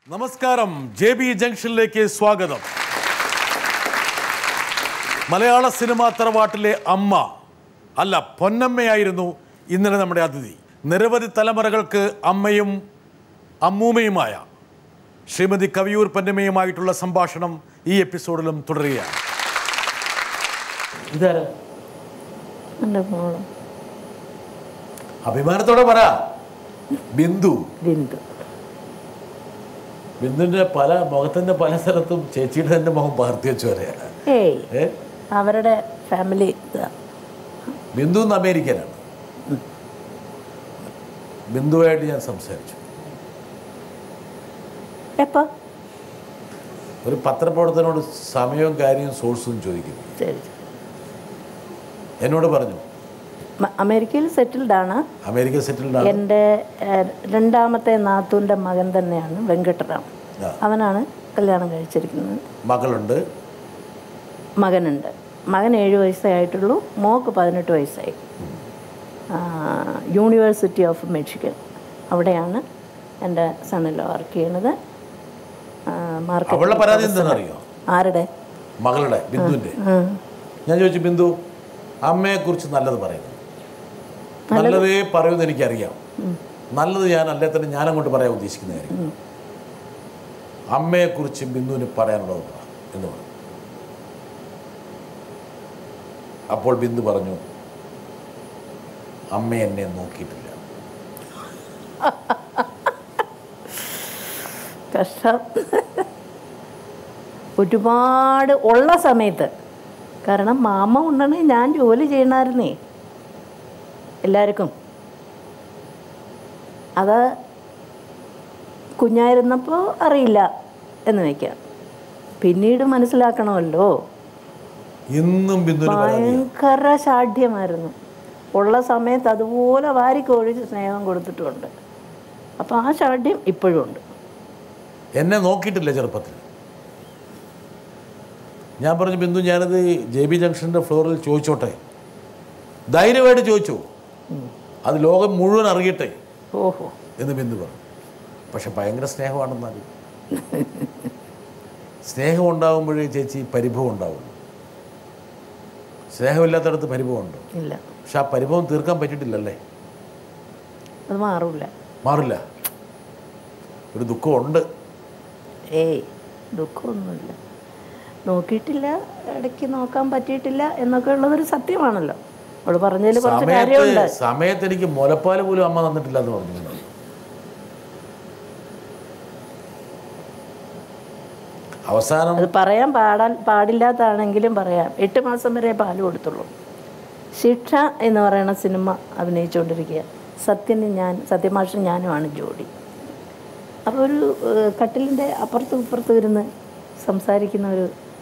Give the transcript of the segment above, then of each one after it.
നമസ്കാരം, JB ജംഗ്ഷനിലേക്ക് സ്വാഗതം. മലയാള cinema തറവാട്ടിലെ അമ്മ അല്ല പൊന്നമ്മയായിരുന്നു ഇന്നലെ നമ്മുടെ അതിഥി. നിരവധി തലമുറകൾക്ക് അമ്മയും അമ്മൂമ്മയുമായ ശ്രീമതി കവിയൂർ പൊന്നമ്മയുമായിട്ടുള്ള സംഭാഷണം ഈ എപ്പിസോഡിലും തുടരുകയാണ്. അഭിമാനത്തോടെ പറ. ബിന്ദു. ബിന്ദുവിന്റെ പല മുഖത്തിന്റെ പല സ്ഥലത്തും ചേച്ചിയുടെ തന്നെ മുഖം പകർത്തി വെച്ചു വരെയാണ്. അവരുടെ ഫാമിലി. ബിന്ദു അമേരിക്കയിലാണ്. ബിന്ദുവായിട്ട് ഞാൻ സംസാരിച്ചു. ഒരു പത്രപ്രവർത്തനോട് സമയവും കാര്യവും സോഴ്സും ചോദിക്കുന്നു. എന്നോട് പറഞ്ഞു അമേരിക്കയിൽ സെറ്റിൽഡ് ആണ്. അമേരിക്ക സെറ്റിൽഡ് ആണ്. എൻ്റെ രണ്ടാമത്തെ നാത്തൂൻ്റെ മകൻ തന്നെയാണ് വെങ്കട്ടറാം. അവനാണ് കല്യാണം കഴിച്ചിരിക്കുന്നത്. മകളുണ്ട്, മകനുണ്ട്. മകൻ 7 വയസ്സേ ആയിട്ടുള്ളൂ, മോക്ക് 18 വയസ്സായി. യൂണിവേഴ്സിറ്റി ഓഫ് മിഷിഗൻ അവിടെയാണ് എൻ്റെ സണ്ണിൽ വർക്ക് ചെയ്യുന്നത്. ആരുടെ? മകളുടെ, ബിന്ദുവിൻ്റെ. ഞാൻ ചോദിച്ചു, ബിന്ദു അമ്മയെക്കുറിച്ച് നല്ലത് പറയുന്നു. നല്ലതേ പറയുമെന്ന് എനിക്കറിയാം. നല്ലത് ഞാൻ അല്ലേ തന്നെ ഞാൻ അങ്ങോട്ട് പറയാൻ ഉദ്ദേശിക്കുന്ന കാര്യം. അമ്മയെക്കുറിച്ച് ബിന്ദുവിന് പറയാനുള്ളത് എന്ന് പറഞ്ഞു. അപ്പോൾ ബിന്ദു പറഞ്ഞു, അമ്മ എന്നെ നോക്കിയിട്ടില്ല. കഷ്ടം. ഒരുപാട് ഉള്ള സമയത്ത്, കാരണം മാമ ഉണ്ടെങ്കിൽ ഞാൻ ജോലി ചെയ്യണമായിരുന്നേ എല്ലാവർക്കും. അത് കുഞ്ഞായിരുന്നപ്പോൾ അറിയില്ല എന്ന് വയ്ക്കാം. പിന്നീട് മനസ്സിലാക്കണമല്ലോ. ഭയങ്കര ശാഠ്യമായിരുന്നു. ഉള്ള സമയത്ത് അതുപോലെ വാരിക്കൊഴിച്ച് സ്നേഹം കൊടുത്തിട്ടുമുണ്ട്. അപ്പം ആ ശാഠ്യം ഇപ്പോഴും ഉണ്ട്. എന്നെ നോക്കിയിട്ടില്ല ചെറുപ്പത്തിൽ. ഞാൻ പറഞ്ഞു, ബിന്ദു ഞാനത് JB ജംഗ്ഷൻ്റെ ഫ്ലോറിൽ ചോദിച്ചോട്ടെ, ധൈര്യമായിട്ട് ചോദിച്ചു, അത് ലോകം മുഴുവൻ അറിയട്ടെ എന്ന് ബിന്ദു പറഞ്ഞു. പക്ഷെ ഭയങ്കര സ്നേഹമാണെന്നാലും. സ്നേഹം ഉണ്ടാകുമ്പോഴേ ചേച്ചി പരിഭവം ഉണ്ടാവും. സ്നേഹമില്ലാത്തടത്ത് പരിഭവമുണ്ടോ? ഇല്ല. പക്ഷെ ആ പരിഭവം തീർക്കാൻ പറ്റിയിട്ടില്ലല്ലേ? അത് മാറില്ല. ഒരു ദുഃഖമുണ്ട്. ദുഃഖമൊന്നുമില്ല. നോക്കിയിട്ടില്ല, ഇടയ്ക്ക് നോക്കാൻ പറ്റിയിട്ടില്ല എന്നൊക്കെ ഉള്ളതൊരു സത്യമാണല്ലോ. അവള് പറഞ്ഞതിൽ കുറച്ച് കാര്യമുണ്ട്. സമയത്ത് എനിക്ക് മുലപ്പാൽ പോലും അമ്മ തന്നിട്ടില്ല എന്ന് പറഞ്ഞു. അവസാനം അത് പറയാൻ പാടില്ലാത്താണെങ്കിലും പറയാം. 8 മാസം വരെ പാല് കൊടുത്തുള്ളൂ. ശിക്ഷ എന്ന് പറയുന്ന സിനിമ അഭിനയിച്ചുകൊണ്ടിരിക്കുക. സത്യമാഷും ഞാനുമാണ് ജോഡി. അപ്പോൾ ഒരു കട്ടിലിൻ്റെ അപ്പുറത്തും ഇപ്പുറത്തും ഇരുന്ന് സംസാരിക്കുന്ന ഒരു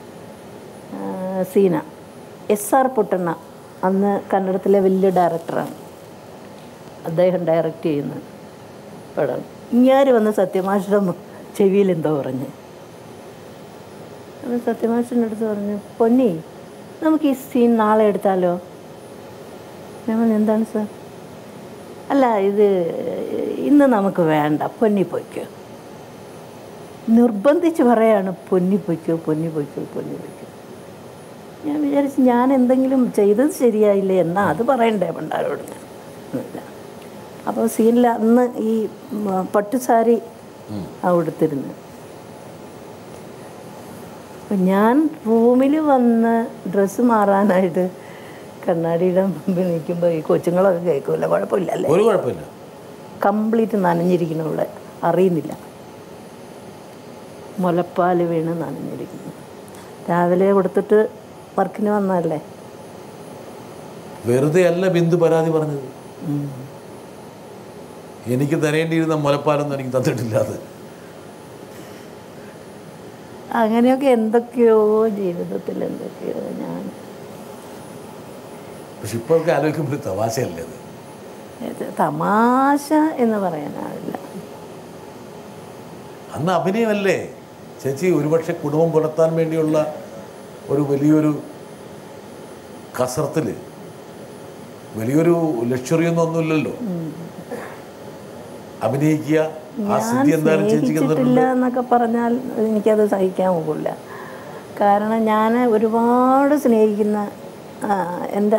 സീന. SR പൊട്ടണ്ണ അന്ന് കന്നഡത്തിലെ വലിയ ഡയറക്ടറാണ്. അദ്ദേഹം ഡയറക്റ്റ് ചെയ്യുന്ന പടം. ഇങ്ങാര് വന്ന് സത്യമാഷയുടെ ചെവിയിൽ എന്തോ പറഞ്ഞ്. അപ്പോൾ സത്യമാഷിൻ്റെ അടുത്ത് പറഞ്ഞു, പൊന്നി നമുക്ക് ഈ സീൻ നാളെ എടുത്താലോ? ഞാൻ എന്താണ് സാർ? അല്ല, ഇത് ഇന്ന് നമുക്ക് വേണ്ട, പൊന്നി പൊയ്ക്കോ. നിർബന്ധിച്ച് പറയാണ്, പൊന്നി പൊയ്ക്കോ. ഞാൻ വിചാരിച്ചു ഞാൻ എന്തെങ്കിലും ചെയ്തത് ശരിയായില്ലേ എന്നാ അത് പറയണ്ടേ പണ്ടാരോട്. ഞാൻ അപ്പോൾ സീനിൽ അന്ന് ഈ പട്ടുസാരി ഉടുത്തിരുന്നു. അപ്പം ഞാൻ റൂമിൽ വന്ന് ഡ്രസ്സ് മാറാനായിട്ട് കണ്ണാടിയുടെ മുമ്പിൽ നിൽക്കുമ്പോൾ ഈ കൊച്ചുങ്ങളൊക്കെ കേൾക്കില്ല. കുഴപ്പമില്ലല്ലേ? ഒരു കുഴപ്പമില്ല. കംപ്ലീറ്റ് നനഞ്ഞിരിക്കണം. ഇവിടെ അറിയുന്നില്ല. മുലപ്പാൽ വീണ് നനഞ്ഞിരിക്കുന്നു. രാവിലെ കൊടുത്തിട്ട് വർക്കിന് വന്നതല്ലേ. വെറുതെ അല്ല ബിന്ദു പരാതി പറഞ്ഞത്. എനിക്ക് തരേണ്ടിയിരുന്ന മുലപ്പാലൊന്നും എനിക്ക് തന്നിട്ടില്ല. അത് അങ്ങനെയൊക്കെ എന്തൊക്കെയോ ജീവിതത്തിൽ എന്തൊക്കെയോ ഞാൻ. പക്ഷെ ഇപ്പോഴൊക്കെ ആലോചിക്കുമ്പോൾ തമാശയല്ലേ അത്? തമാശ എന്ന് പറയാനാവില്ല. അന്ന് അഭിനയമല്ലേ ചേച്ചി? ഒരുപക്ഷെ കുടുംബം പുലർത്താൻ വേണ്ടിയുള്ള ഒരു വലിയൊരു കസർത്തിൽ വലിയൊരു ലക്ഷറിയൊന്നും ഒന്നുമില്ലല്ലോ. അഭിനയിക്കുക, ആ സ്ഥിതി എന്തായാലും ചേച്ചിക്ക് സ്നേഹിച്ചിട്ടില്ല എന്നൊക്കെ പറഞ്ഞാൽ എനിക്കത് സഹിക്കാൻ പോകില്ല. കാരണം ഞാൻ ഒരുപാട് സ്നേഹിക്കുന്ന എൻ്റെ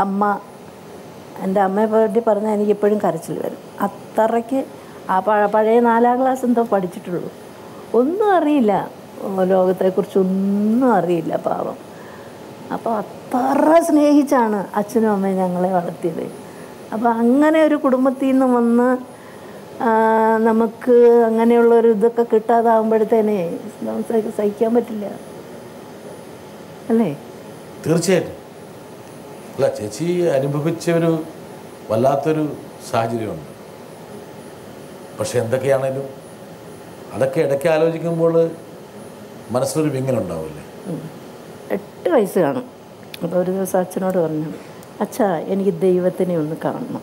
അമ്മയെ പറ്റി പറഞ്ഞാൽ എനിക്കെപ്പോഴും കരച്ചിൽ വരും. അത്രയ്ക്ക് ആ പഴയ 4ാം ക്ലാസ് എന്തോ പഠിച്ചിട്ടുള്ളൂ, ഒന്നും അറിയില്ല, ലോകത്തെക്കുറിച്ചൊന്നും അറിയില്ല പാവം. അപ്പോൾ അത്ര സ്നേഹിച്ചാണ് അച്ഛനും അമ്മയും ഞങ്ങളെ വളർത്തിയത്. അപ്പോൾ അങ്ങനെ ഒരു കുടുംബത്തിൽ നിന്ന് വന്ന് നമുക്ക് അങ്ങനെയുള്ളൊരു ഇതൊക്കെ കിട്ടാതാകുമ്പോഴത്തേനെ നമുക്ക് സഹിക്കാൻ പറ്റില്ല അല്ലേ? തീർച്ചയായിട്ടും. അല്ല, ചേച്ചി അനുഭവിച്ച ഒരു വല്ലാത്തൊരു സാഹചര്യമുണ്ട്. പക്ഷെ എന്തൊക്കെയാണേലും അതൊക്കെ ഇടയ്ക്ക് ആലോചിക്കുമ്പോൾ മനസ്സിലൊരു വിങ്ങലുണ്ടാവില്ലേ? 8 വയസ്സ് കാണും. അപ്പോൾ ഒരു ദിവസം അച്ഛനോട് പറഞ്ഞു, അച്ഛാ എനിക്ക് ദൈവത്തിനെ ഒന്ന് കാണണം.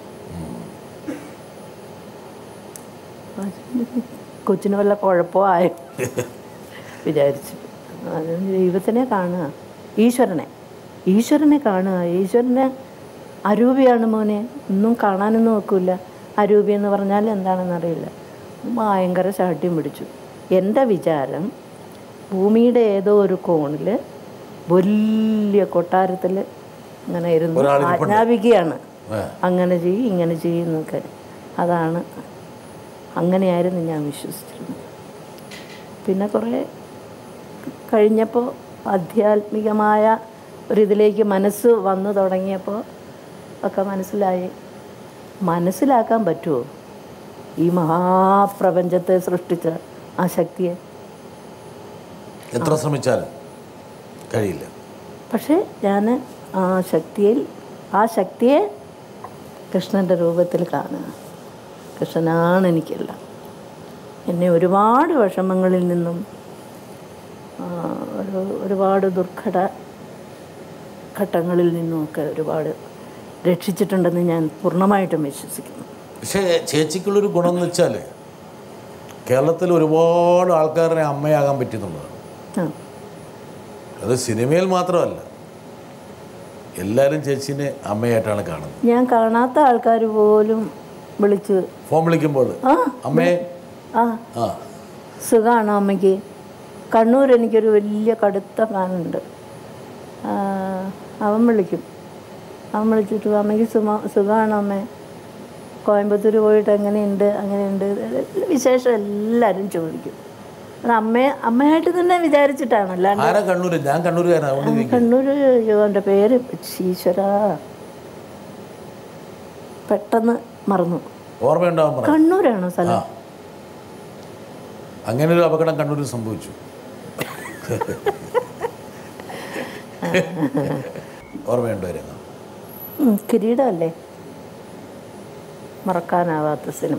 കൊച്ചിന് വല്ല കുഴപ്പമോ ആയോ വിചാരിച്ചു. ദൈവത്തിനെ കാണുക, ഈശ്വരനെ കാണുക. ഈശ്വരനെ അരൂപിയാണ് മോനെ, ഒന്നും കാണാനൊന്നും നോക്കില്ല. അരൂപി എന്ന് പറഞ്ഞാൽ എന്താണെന്നറിയില്ല. ഭയങ്കര ശാഠ്യം പിടിച്ചു. എൻ്റെ വിചാരം ഭൂമിയുടെ ഏതോ ഒരു കോണിൽ വലിയ കൊട്ടാരത്തിൽ ഇങ്ങനെ ഇരുന്ന് ആജ്ഞാപിക്കുകയാണ്, അങ്ങനെ ചെയ്യും ഇങ്ങനെ ചെയ്യുന്നൊക്കെ. അതാണ്, അങ്ങനെയായിരുന്നു ഞാൻ വിശ്വസിച്ചിരുന്നത്. പിന്നെ കുറേ കഴിഞ്ഞപ്പോൾ ആധ്യാത്മികമായ ഒരിതിലേക്ക് മനസ്സ് വന്നു തുടങ്ങിയപ്പോൾ ഒക്കെ മനസ്സിലാക്കാൻ പറ്റുമോ ഈ മഹാപ്രപഞ്ചത്തെ സൃഷ്ടിച്ച ആ ശക്തിയെ? എത്ര ശ്രമിച്ചാലും കഴിയില്ല. പക്ഷേ ഞാൻ ആ ശക്തിയെ കൃഷ്ണൻ്റെ രൂപത്തിൽ കാണുക. കൃഷ്ണനാണ് എനിക്കെല്ലാം. എന്നെ ഒരുപാട് വിഷമങ്ങളിൽ നിന്നും ഒരുപാട് ദുർഘട ഘട്ടങ്ങളിൽ നിന്നുമൊക്കെ ഒരുപാട് രക്ഷിച്ചിട്ടുണ്ടെന്ന് ഞാൻ പൂർണ്ണമായിട്ടും വിശ്വസിക്കുന്നു. പക്ഷേ ചേച്ചിക്കുള്ളൊരു ഗുണം എന്ന് വെച്ചാൽ കേരളത്തിൽ ഒരുപാട് ആൾക്കാരെ അമ്മയാകാൻ പറ്റുന്നുള്ളതാണ്. അത് സിനിമയിൽ മാത്രമല്ല, എല്ലാവരും ചേച്ചീനെ അമ്മയായിട്ടാണ് കാണുന്നത്. ഞാൻ കാണാത്ത ആൾക്കാർ പോലും വിളിച്ച് ഫോൺ വിളിക്കുമ്പോൾ അമ്മേ സുഖമാണോ അമ്മയ്ക്ക്? കണ്ണൂർ എനിക്കൊരു വലിയ കടുത്ത ഫാനുണ്ട്. അവൻ വിളിച്ചിട്ട് അമ്മയ്ക്ക് സുഖമാണോ അമ്മേ? കോയമ്പത്തൂർ പോയിട്ട് അങ്ങനെയുണ്ട് വിശേഷം എല്ലാവരും ചോദിക്കും. അത് അമ്മയായിട്ട് തന്നെ വിചാരിച്ചിട്ടാണ്. അല്ലാണ്ട് കണ്ണൂർ അവൻ്റെ പേര് ഈശ്വര പെട്ടെന്ന് മറന്നു. ഓർമ്മയുണ്ടാവും. കണ്ണൂരാണോ സ്ഥലം? അങ്ങനെ ഒരു അപകടം കണ്ണൂരിൽ സംഭവിച്ചു. ഓർമ്മയുണ്ടായിരുന്നു. കിരീടമല്ലേ മറക്കാനാവാത്ത സിനിമ.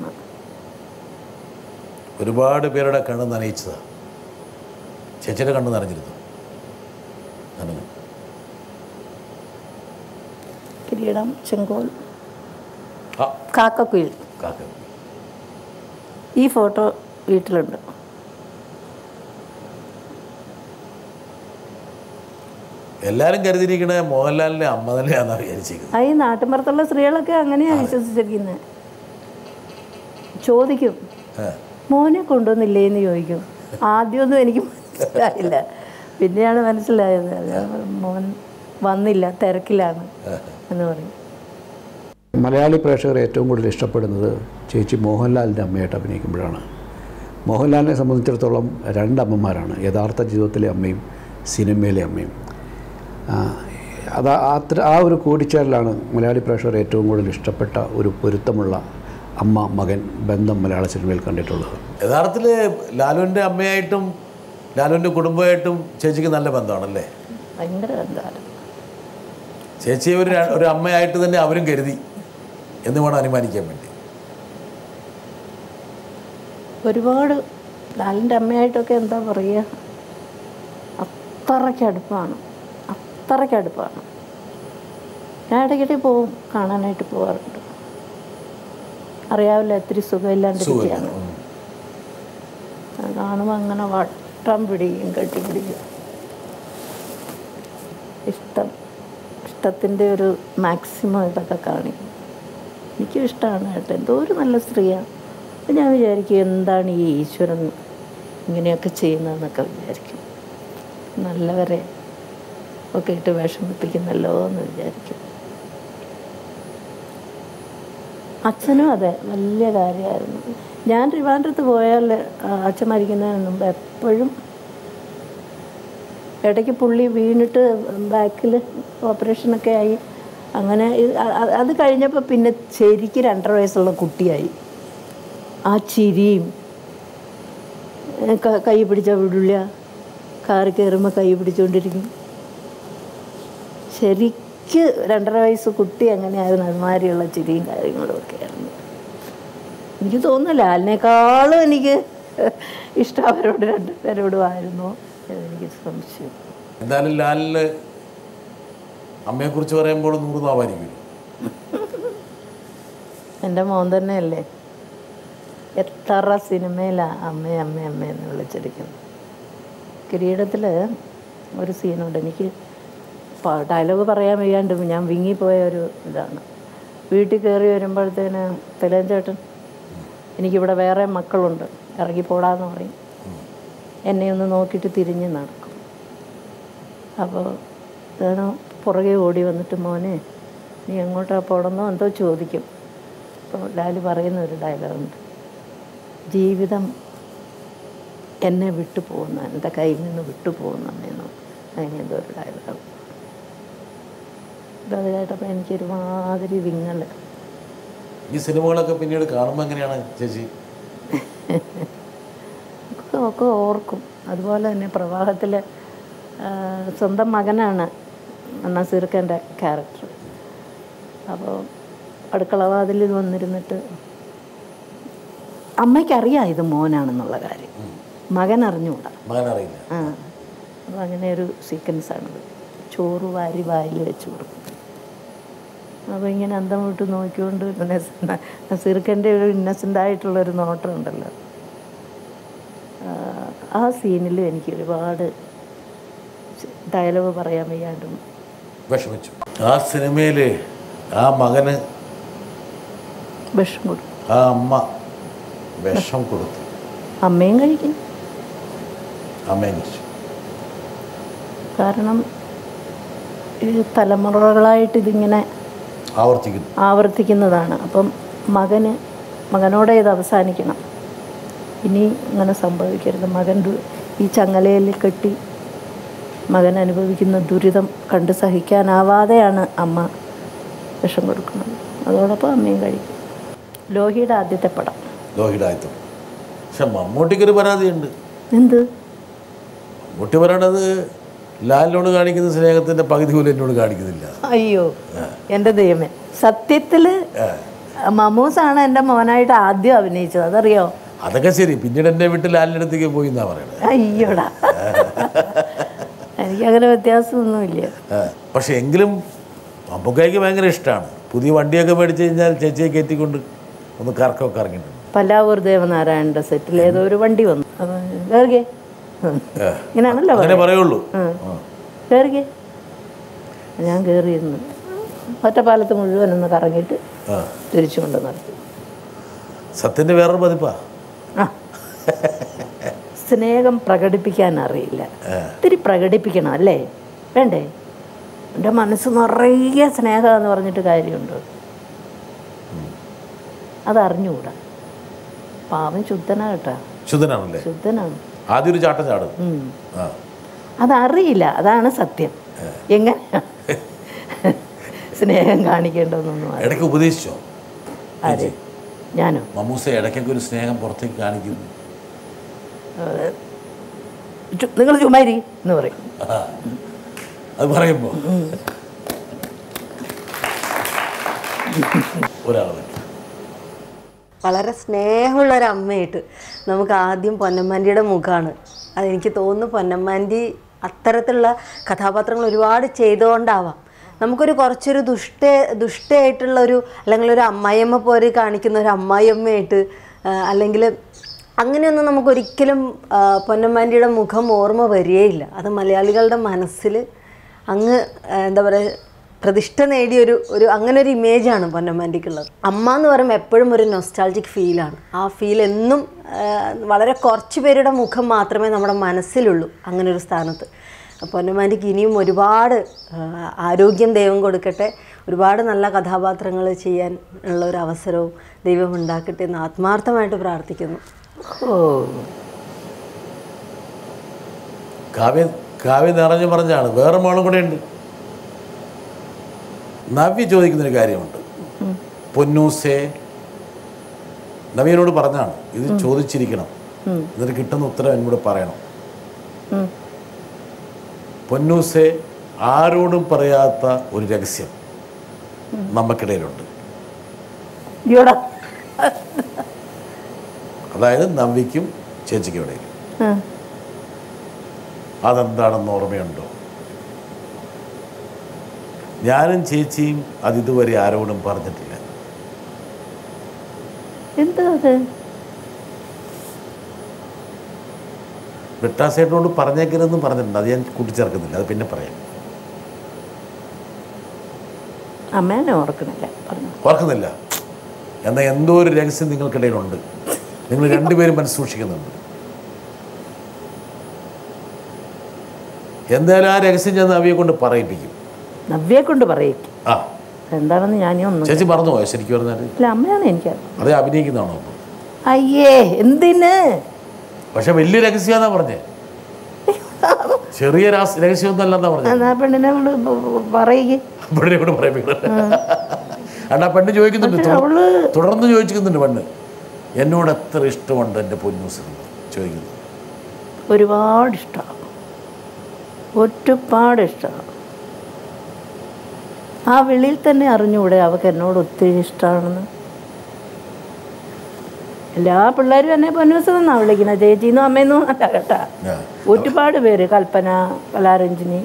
ഒരുപാട് പേരുടെ കണ്ണ് നനയിച്ചതാണ്. ചേച്ചിയുടെ കണ്ണ് നനഞ്ഞിരുന്നു. കിരീടം, ചെങ്കോൽ, കാക്കക്കുയിൽ. ഈ ഫോട്ടോ വീട്ടിലുണ്ട്. എല്ലാവരും കരുതിയിരിക്കണേ മോഹൻലാലിൻ്റെ അമ്മ തന്നെയാണെന്നാണ് വിചാരിച്ചിരിക്കുന്നത്. ഈ നാട്ടിൻപുറത്തുള്ള സ്ത്രീകളൊക്കെ അങ്ങനെയാണ് വിശ്വസിച്ചിരിക്കുന്നത്. ചോദിക്കും, മോനെ കൊണ്ടുവന്നില്ലേന്ന് ചോദിക്കും. ആദ്യമൊന്നും എനിക്ക് മനസ്സിലായില്ല, പിന്നെയാണ് മനസ്സിലായത് മോൻ വന്നില്ല, തിരക്കിലാണ് എന്ന് പറയും. മലയാളി പ്രേക്ഷകർ ഏറ്റവും കൂടുതൽ ഇഷ്ടപ്പെടുന്നത് ചേച്ചി മോഹൻലാലിൻ്റെ അമ്മയായിട്ട് അഭിനയിക്കുമ്പോഴാണ്. മോഹൻലാലിനെ സംബന്ധിച്ചിടത്തോളം 2 അമ്മമാരാണ്, യഥാർത്ഥ ജീവിതത്തിലെ അമ്മയും സിനിമയിലെ അമ്മയും. ആ ഒരു കൂടിച്ചേരലാണ് മലയാളി പ്രേക്ഷകർ ഏറ്റവും കൂടുതൽ ഇഷ്ടപ്പെട്ട ഒരു പൊരുത്തമുള്ള അമ്മ മകൻ ബന്ധം മലയാള സിനിമയിൽ കണ്ടിട്ടുള്ളത്. യഥാർത്ഥത്തിൽ ലാലുവിൻ്റെ അമ്മയായിട്ടും ലാലുവിൻ്റെ കുടുംബമായിട്ടും ചേച്ചിക്ക് നല്ല ബന്ധമാണല്ലേ? ഭയങ്കര ബന്ധമാണ്. ചേച്ചിയെ ഒരു അമ്മയായിട്ട് തന്നെ അവരും കരുതി എന്ന് വേണം അനുമാനിക്കാൻ വേണ്ടി. ഒരുപാട് ലാലിൻ്റെ അമ്മയായിട്ടൊക്കെ എന്താ പറയുക, അത്രയ്ക്ക് അടുപ്പാണ്. ഞാൻ ഇടയ്ക്കിടെ പോവും, കാണാനായിട്ട് പോകാറുണ്ട്. അറിയാവില്ല, ഒത്തിരി സുഖമില്ലാണ്ടിരിക്കുകയാണ്. കാണുമ്പോൾ അങ്ങനെ വട്ടം പിടിക്കും, കെട്ടിപ്പിടിക്കും. ഇഷ്ടത്തിൻ്റെ ഒരു മാക്സിമം ഇതൊക്കെ കാണിക്കും. എനിക്കും ഇഷ്ടമാണ് കേട്ടോ. എന്തോ ഒരു നല്ല സ്ത്രീയാണ്. അപ്പം ഞാൻ വിചാരിക്കും എന്താണ് ഈ ഈശ്വരൻ ഇങ്ങനെയൊക്കെ ചെയ്യുന്നതെന്നൊക്കെ വിചാരിക്കും. നല്ലവരെ ഒക്കെ ഇട്ട് വിഷമിപ്പിക്കുന്നല്ലോ എന്ന് വിചാരിക്കും. അച്ഛനും അതെ, വലിയ കാര്യമായിരുന്നു. ഞാൻ ട്രിവാൻഡ്രത്ത് പോയാൽ അച്ഛൻ മരിക്കുന്നതിന് മുമ്പ് എപ്പോഴും ഇടയ്ക്ക് പുള്ളി വീണിട്ട് ബാക്കിൽ ഓപ്പറേഷനൊക്കെ ആയി. അങ്ങനെ അത് കഴിഞ്ഞപ്പോൾ പിന്നെ ശരിക്ക് 2.5 വയസ്സുള്ള കുട്ടിയായി. ആ ചിരിയും, കൈ പിടിച്ചാൽ വിടില്ല, കാറി കയറുമ്പോൾ കൈ പിടിച്ചുകൊണ്ടിരിക്കും. ശരിക്ക് 2.5 വയസ്സ് കുട്ടി അങ്ങനെയായിരുന്നു. അതുമാതിരിയുള്ള ചിരിയും കാര്യങ്ങളും ഒക്കെ ആയിരുന്നു. എനിക്ക് തോന്നുന്നില്ല ലാലിനേക്കാളും എനിക്ക് ഇഷ്ടം അവരോട് 2 പേരോടുമായിരുന്നു എന്നെനിക്ക് സംശയം. എന്തായാലും ലാലിന് അമ്മയെക്കുറിച്ച് പറയുമ്പോൾ 100 നാവായിരിക്കും. എൻ്റെ മോൻ തന്നെയല്ലേ എത്ര സിനിമയിലാണ് അമ്മ അമ്മ അമ്മ എന്ന് വിളിച്ചിരിക്കുന്നത്. കിരീടത്തിൽ ഒരു സീനുണ്ട്, എനിക്ക് ഡയലോഗ് പറയാൻ വയ്യാണ്ട് ഞാൻ വിങ്ങിപ്പോയ ഒരു ഇതാണ്. വീട്ടിൽ കയറി വരുമ്പോഴത്തേന് തെലേഞ്ചേട്ടൻ എനിക്കിവിടെ വേറെ മക്കളുണ്ട്, ഇറങ്ങിപ്പോടാന്ന് പറയും. എന്നെ ഒന്ന് നോക്കിയിട്ട് തിരിഞ്ഞ് നടക്കും. അപ്പോൾ ഞാൻ പുറകെ ഓടി വന്നിട്ട് മോനെ നീ എങ്ങോട്ടാ പോകണമെന്നോ എന്തോ ചോദിക്കും. അപ്പോൾ ലാല് പറയുന്ന ഒരു ഡയലോഗുണ്ട്, ജീവിതം എന്നെ വിട്ടു പോകുന്ന, എൻ്റെ കയ്യിൽ നിന്ന് വിട്ടു പോകുന്നതെന്നോ അങ്ങനെ എന്തോ ഒരു ഡയലോഗ്. അപ്പോൾ അത് കേട്ടപ്പോൾ എനിക്കൊരുമാതിരി വിങ്ങൽ. ഈ സിനിമകളൊക്കെ പിന്നീട് കാണുമ്പോൾ എങ്ങനെയാണ് ചേച്ചി? ഒക്കെ ഓർക്കും. അതുപോലെ തന്നെ പ്രവാഹത്തിൽ സ്വന്തം മകനാണ് നസീർക്കൻ്റെ ക്യാരക്ടർ. അപ്പോൾ അടുക്കളവാതിലിൽ വന്നിരുന്നിട്ട് അമ്മയ്ക്കറിയാം ഇത് മോനാണെന്നുള്ള കാര്യം, മകൻ അറിഞ്ഞുകൂടാ. ആ, അപ്പോൾ അങ്ങനെ ഒരു സീക്വൻസാണത്. ചോറ് വാരി വായിൽ വെച്ച് കൊടുക്കും. അപ്പോൾ ഇങ്ങനെ അന്തം വിട്ട് നോക്കിക്കൊണ്ട് നസീർക്കൻ്റെ ഒരു ഇന്നസെൻ്റായിട്ടുള്ളൊരു നോട്ടം ഉണ്ടല്ലോ, ആ സീനിൽ എനിക്ക് ഒരുപാട് ഡയലോഗ് പറയാൻ വയ്യാണ്ടും വിഷമിച്ചു. ആ സിനിമയിൽ ആ മകന് വിഷം കൊടുക്കും, ആ അമ്മ വിഷം കൊടുത്തു. അമ്മയും കഴിക്കും. അമ്മയും കഴിച്ചു. കാരണം ഈ തലമുറകളായിട്ട് ഇതിങ്ങനെ ആവർത്തിക്കുന്നതാണ്. അപ്പം മകനോടെ ഇത് അവസാനിക്കണം, ഇനി ഇങ്ങനെ സംഭവിക്കരുത്. മകൻ ഈ ചങ്ങലയിൽ കെട്ടി മകൻ അനുഭവിക്കുന്ന ദുരിതം കണ്ട് സഹിക്കാനാവാതെയാണ് അമ്മ വിഷം കൊടുക്കുന്നത്. അതോടൊപ്പം അമ്മയും കഴിക്കും. ലോഹിയുടെ ആദ്യത്തെ പടം. പക്ഷെ മമ്മൂട്ടിക്കൊരു പരാതിയുണ്ട്. എന്ത്? മമ്മൂട്ടി പറയണത് ലാലിനോട് കാണിക്കുന്ന സ്നേഹത്തിൻ്റെ പകുതി പോലും എന്നോട് കാണിക്കുന്നില്ല. അയ്യോ എൻ്റെ ദൈവമേ, സത്യത്തിൽ മമ്മൂസാണ് എൻ്റെ മോനായിട്ട് ആദ്യം അഭിനയിച്ചത്, അതറിയോ? അതൊക്കെ ശരി. പിന്നീട് എൻ്റെ വീട്ടിൽ ലാലിൻ്റെ അടുത്തേക്ക് പോയി എന്നാ പറയണത്. അയ്യോടാ, എനിക്കങ്ങനെ വ്യത്യാസമൊന്നുമില്ല. പക്ഷെ എങ്കിലും മമ്മൂക്കായ്ക്ക് ഭയങ്കര ഇഷ്ടമാണ്. പുതിയ വണ്ടിയൊക്കെ മേടിച്ച് കഴിഞ്ഞാൽ ചേച്ചിയെ കയറ്റിക്കൊണ്ട് ഒന്ന് കറക്കമൊക്കെ ഇറങ്ങിയിട്ടുണ്ട്. പല്ലാവൂർ ദേവനാരായണൻ്റെ സെറ്റിൽ ഏതോ ഒരു വണ്ടി വന്നു. കയറിക്കേ, ഇങ്ങനെയാണല്ലോ അങ്ങനെ പറയുള്ളൂ. കയറിക്കേ. ഞാൻ കയറിയിരുന്നു. ഒറ്റപ്പാലത്ത് മുഴുവൻ ഒന്ന് കറങ്ങിയിട്ട് തിരിച്ചു കൊണ്ട് നടത്തി. സത്യൻ്റെ വേറൊരു പതിപ്പാ. സ്നേഹം പ്രകടിപ്പിക്കാൻ അറിയില്ല, ഇത്തിരി പ്രകടിപ്പിക്കണം അല്ലേ? വേണ്ടേ? എൻ്റെ മനസ്സ് നിറയെ സ്നേഹം എന്ന് പറഞ്ഞിട്ട് കാര്യമുണ്ടോ? അതറിഞ്ഞുകൂടാ. പാവം ശുദ്ധനാ കേട്ടാ. ശുദ്ധനാണല്ലേ? ശുദ്ധനാണ്. ആദ്യം ഒരു ചാട്ടം ചാടും. അതറിയില്ല, അതാണ് സത്യം. എങ്ങനെ സ്നേഹം കാണിക്കേണ്ടതെന്നൊന്നും ഇടയ്ക്ക് ഉപദേശിച്ചോ? അതെ, ഞാനോ? മമ്മൂസ ഇടയ്ക്കൊക്കെ ഒരു സ്നേഹം പുറത്തേക്ക് കാണിക്കുന്നു. നിങ്ങൾ ചുമ്മാരി എന്ന് പറയും. അത് പറയുമ്പോൾ ഒരാൾ വളരെ സ്നേഹമുള്ളൊരമ്മയായിട്ട് നമുക്ക് ആദ്യം പൊന്നമ്മാൻ്റിയുടെ മുഖമാണ്. അതെനിക്ക് തോന്നുന്നു പൊന്നമ്മാൻ്റി അത്തരത്തിലുള്ള കഥാപാത്രങ്ങൾ ഒരുപാട് ചെയ്തുകൊണ്ടാവാം നമുക്കൊരു കുറച്ചൊരു ദുഷ്ടയായിട്ടുള്ളൊരു അല്ലെങ്കിൽ ഒരു അമ്മായിയമ്മ പോലെ കാണിക്കുന്ന ഒരു അമ്മായിയമ്മയായിട്ട് അല്ലെങ്കിൽ അങ്ങനെയൊന്നും നമുക്കൊരിക്കലും പൊന്നമ്മാൻ്റിയുടെ മുഖം ഓർമ്മ വരികയില്ല. അത് മലയാളികളുടെ മനസ്സിൽ അങ്ങ് എന്താ പറയുക പ്രതിഷ്ഠ നേടിയൊരു അങ്ങനെ ഒരു ഇമേജാണ് പൊന്നമ്മാൻ്റിക്കുള്ളത്. അമ്മ എന്ന് പറയുമ്പോൾ എപ്പോഴും ഒരു നൊസ്റ്റാൾജിക് ഫീലാണ്. ആ ഫീൽ എന്നും വളരെ കുറച്ച് പേരുടെ മുഖം മാത്രമേ നമ്മുടെ മനസ്സിലുള്ളൂ അങ്ങനെ ഒരു സ്ഥാനത്ത്. പൊന്നമ്മാൻ്റിക്ക് ഇനിയും ഒരുപാട് ആരോഗ്യം ദൈവം കൊടുക്കട്ടെ, ഒരുപാട് നല്ല കഥാപാത്രങ്ങൾ ചെയ്യാൻ ഉള്ള ഒരു അവസരവും ദൈവം ഉണ്ടാക്കട്ടെ എന്ന് ആത്മാർത്ഥമായിട്ട് പ്രാർത്ഥിക്കുന്നു. കാവ്യ നിറഞ്ഞു പറഞ്ഞാണ്. വേറെ മോളും കൂടെ ഉണ്ട്. നവ്യ ചോദിക്കുന്നൊരു കാര്യമുണ്ട്. പൊന്നൂസേ, നവ്യനോട് പറഞ്ഞാണ് ഇത് ചോദിച്ചിരിക്കണം, ഇതിന് കിട്ടുന്ന ഉത്തരം എന്നോട് പറയണം. പൊന്നൂസേ, ആരോടും പറയാത്ത ഒരു രഹസ്യം നമുക്കിടയിലുണ്ട്. അതായത് നവ്യക്കും ചേച്ചിക്കും ഇടയിൽ. അതെന്താണെന്ന് ഓർമ്മയുണ്ടോ? ഞാനും ചേച്ചിയും അതിതുവരെ ആരോടും പറഞ്ഞിട്ടില്ല. ബ്രിട്ടാസേട്ടനോട് പറഞ്ഞേക്കരുതെന്ന് പറഞ്ഞിട്ടുണ്ട്. അത് ഞാൻ കൂട്ടിച്ചേർക്കുന്നില്ല, അത് പിന്നെ പറയാം. ഓർക്കുന്നില്ല എന്നാൽ എന്തോ ഒരു രഹസ്യം നിങ്ങൾക്കിടയിലുണ്ട്. നിങ്ങൾ രണ്ടുപേരും മനസ്സൂക്ഷിക്കുന്നുണ്ട്. എന്തായാലും ആ രഹസ്യം ഞാൻ നവ്യയെ കൊണ്ട് പറയിപ്പിക്കും. എന്താണെന്ന് ഞാനൊന്നും ചേച്ചി മറന്നു പോയോ? ശരിക്കും പറഞ്ഞാൽ അമ്മയാണ് എനിക്ക്. അതേ അഭിനയിക്കുന്നതാണോ? അയ്യേ, എന്തിന്? പക്ഷെ വലിയ രഹസ്യമാണെന്നാ പറഞ്ഞേ. ചെറിയ രഹസ്യമൊന്നല്ലെന്നാ പറഞ്ഞത്. പെണ്ണിനെ കൊണ്ട് പറയിക്കേ. പെണ്ണിനെ കൊണ്ട് പറയിപ്പിക്കണം. അണ്ടാ പെണ്ണ് ചോദിക്കുന്നുണ്ട്, തുടർന്ന് ചോദിക്കുന്നുണ്ട്. പെണ്ണ് എന്നോട് എത്ര ഇഷ്ടമുണ്ട് എൻ്റെ പൊന്നൂസ് ചോദിക്കുന്നു. ഒരുപാട് ഇഷ്ടമാണ്, ഒരുപാട് ഇഷ്ടമാണ്. ആ വിളിയിൽ തന്നെ അറിഞ്ഞുകൂടെ അവൾക്ക് എന്നോട് ഒത്തിരി ഇഷ്ടമാണെന്ന്. എല്ലാ പിള്ളേരും എന്നെ പൊന്നൂസെന്നാണ് വിളിക്കുന്നത്. ചേച്ചിന്നും അമ്മയെന്നും അല്ല കേട്ടാ. ഒരുപാട് പേര്, കൽപ്പന, കലാരഞ്ജിനി,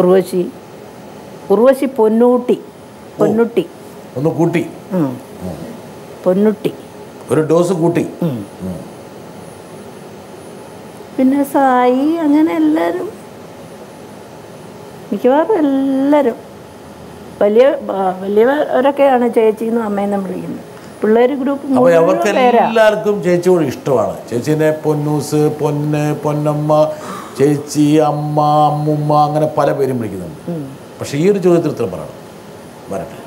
ഉർവശി, പൊന്നുട്ടി ഒന്ന് കൂട്ടി, പൊന്നുട്ടി ഒരു ഡോസ് കൂട്ടി. പിന്നെ സായി, അങ്ങനെ എല്ലാവരും, മിക്കവാറും എല്ലാവരും വലിയവരൊക്കെയാണ് ചേച്ചിന്നും അമ്മയെന്നും വിളിക്കുന്നത്. പിള്ളേർ ഗ്രൂപ്പ് അവർക്ക് എല്ലാവർക്കും ചേച്ചിയോട് ഇഷ്ടമാണ്. ചേച്ചീനെ പൊന്നൂസ്, പൊന്ന്, പൊന്നമ്മ, ചേച്ചി, അമ്മ, അമ്മുമ്മ, അങ്ങനെ പല പേരും വിളിക്കുന്നുണ്ട്. പക്ഷേ ഈ ഒരു ചോദ്യത്തിൽ ഉത്തരം പറയണം. വരട്ടെ.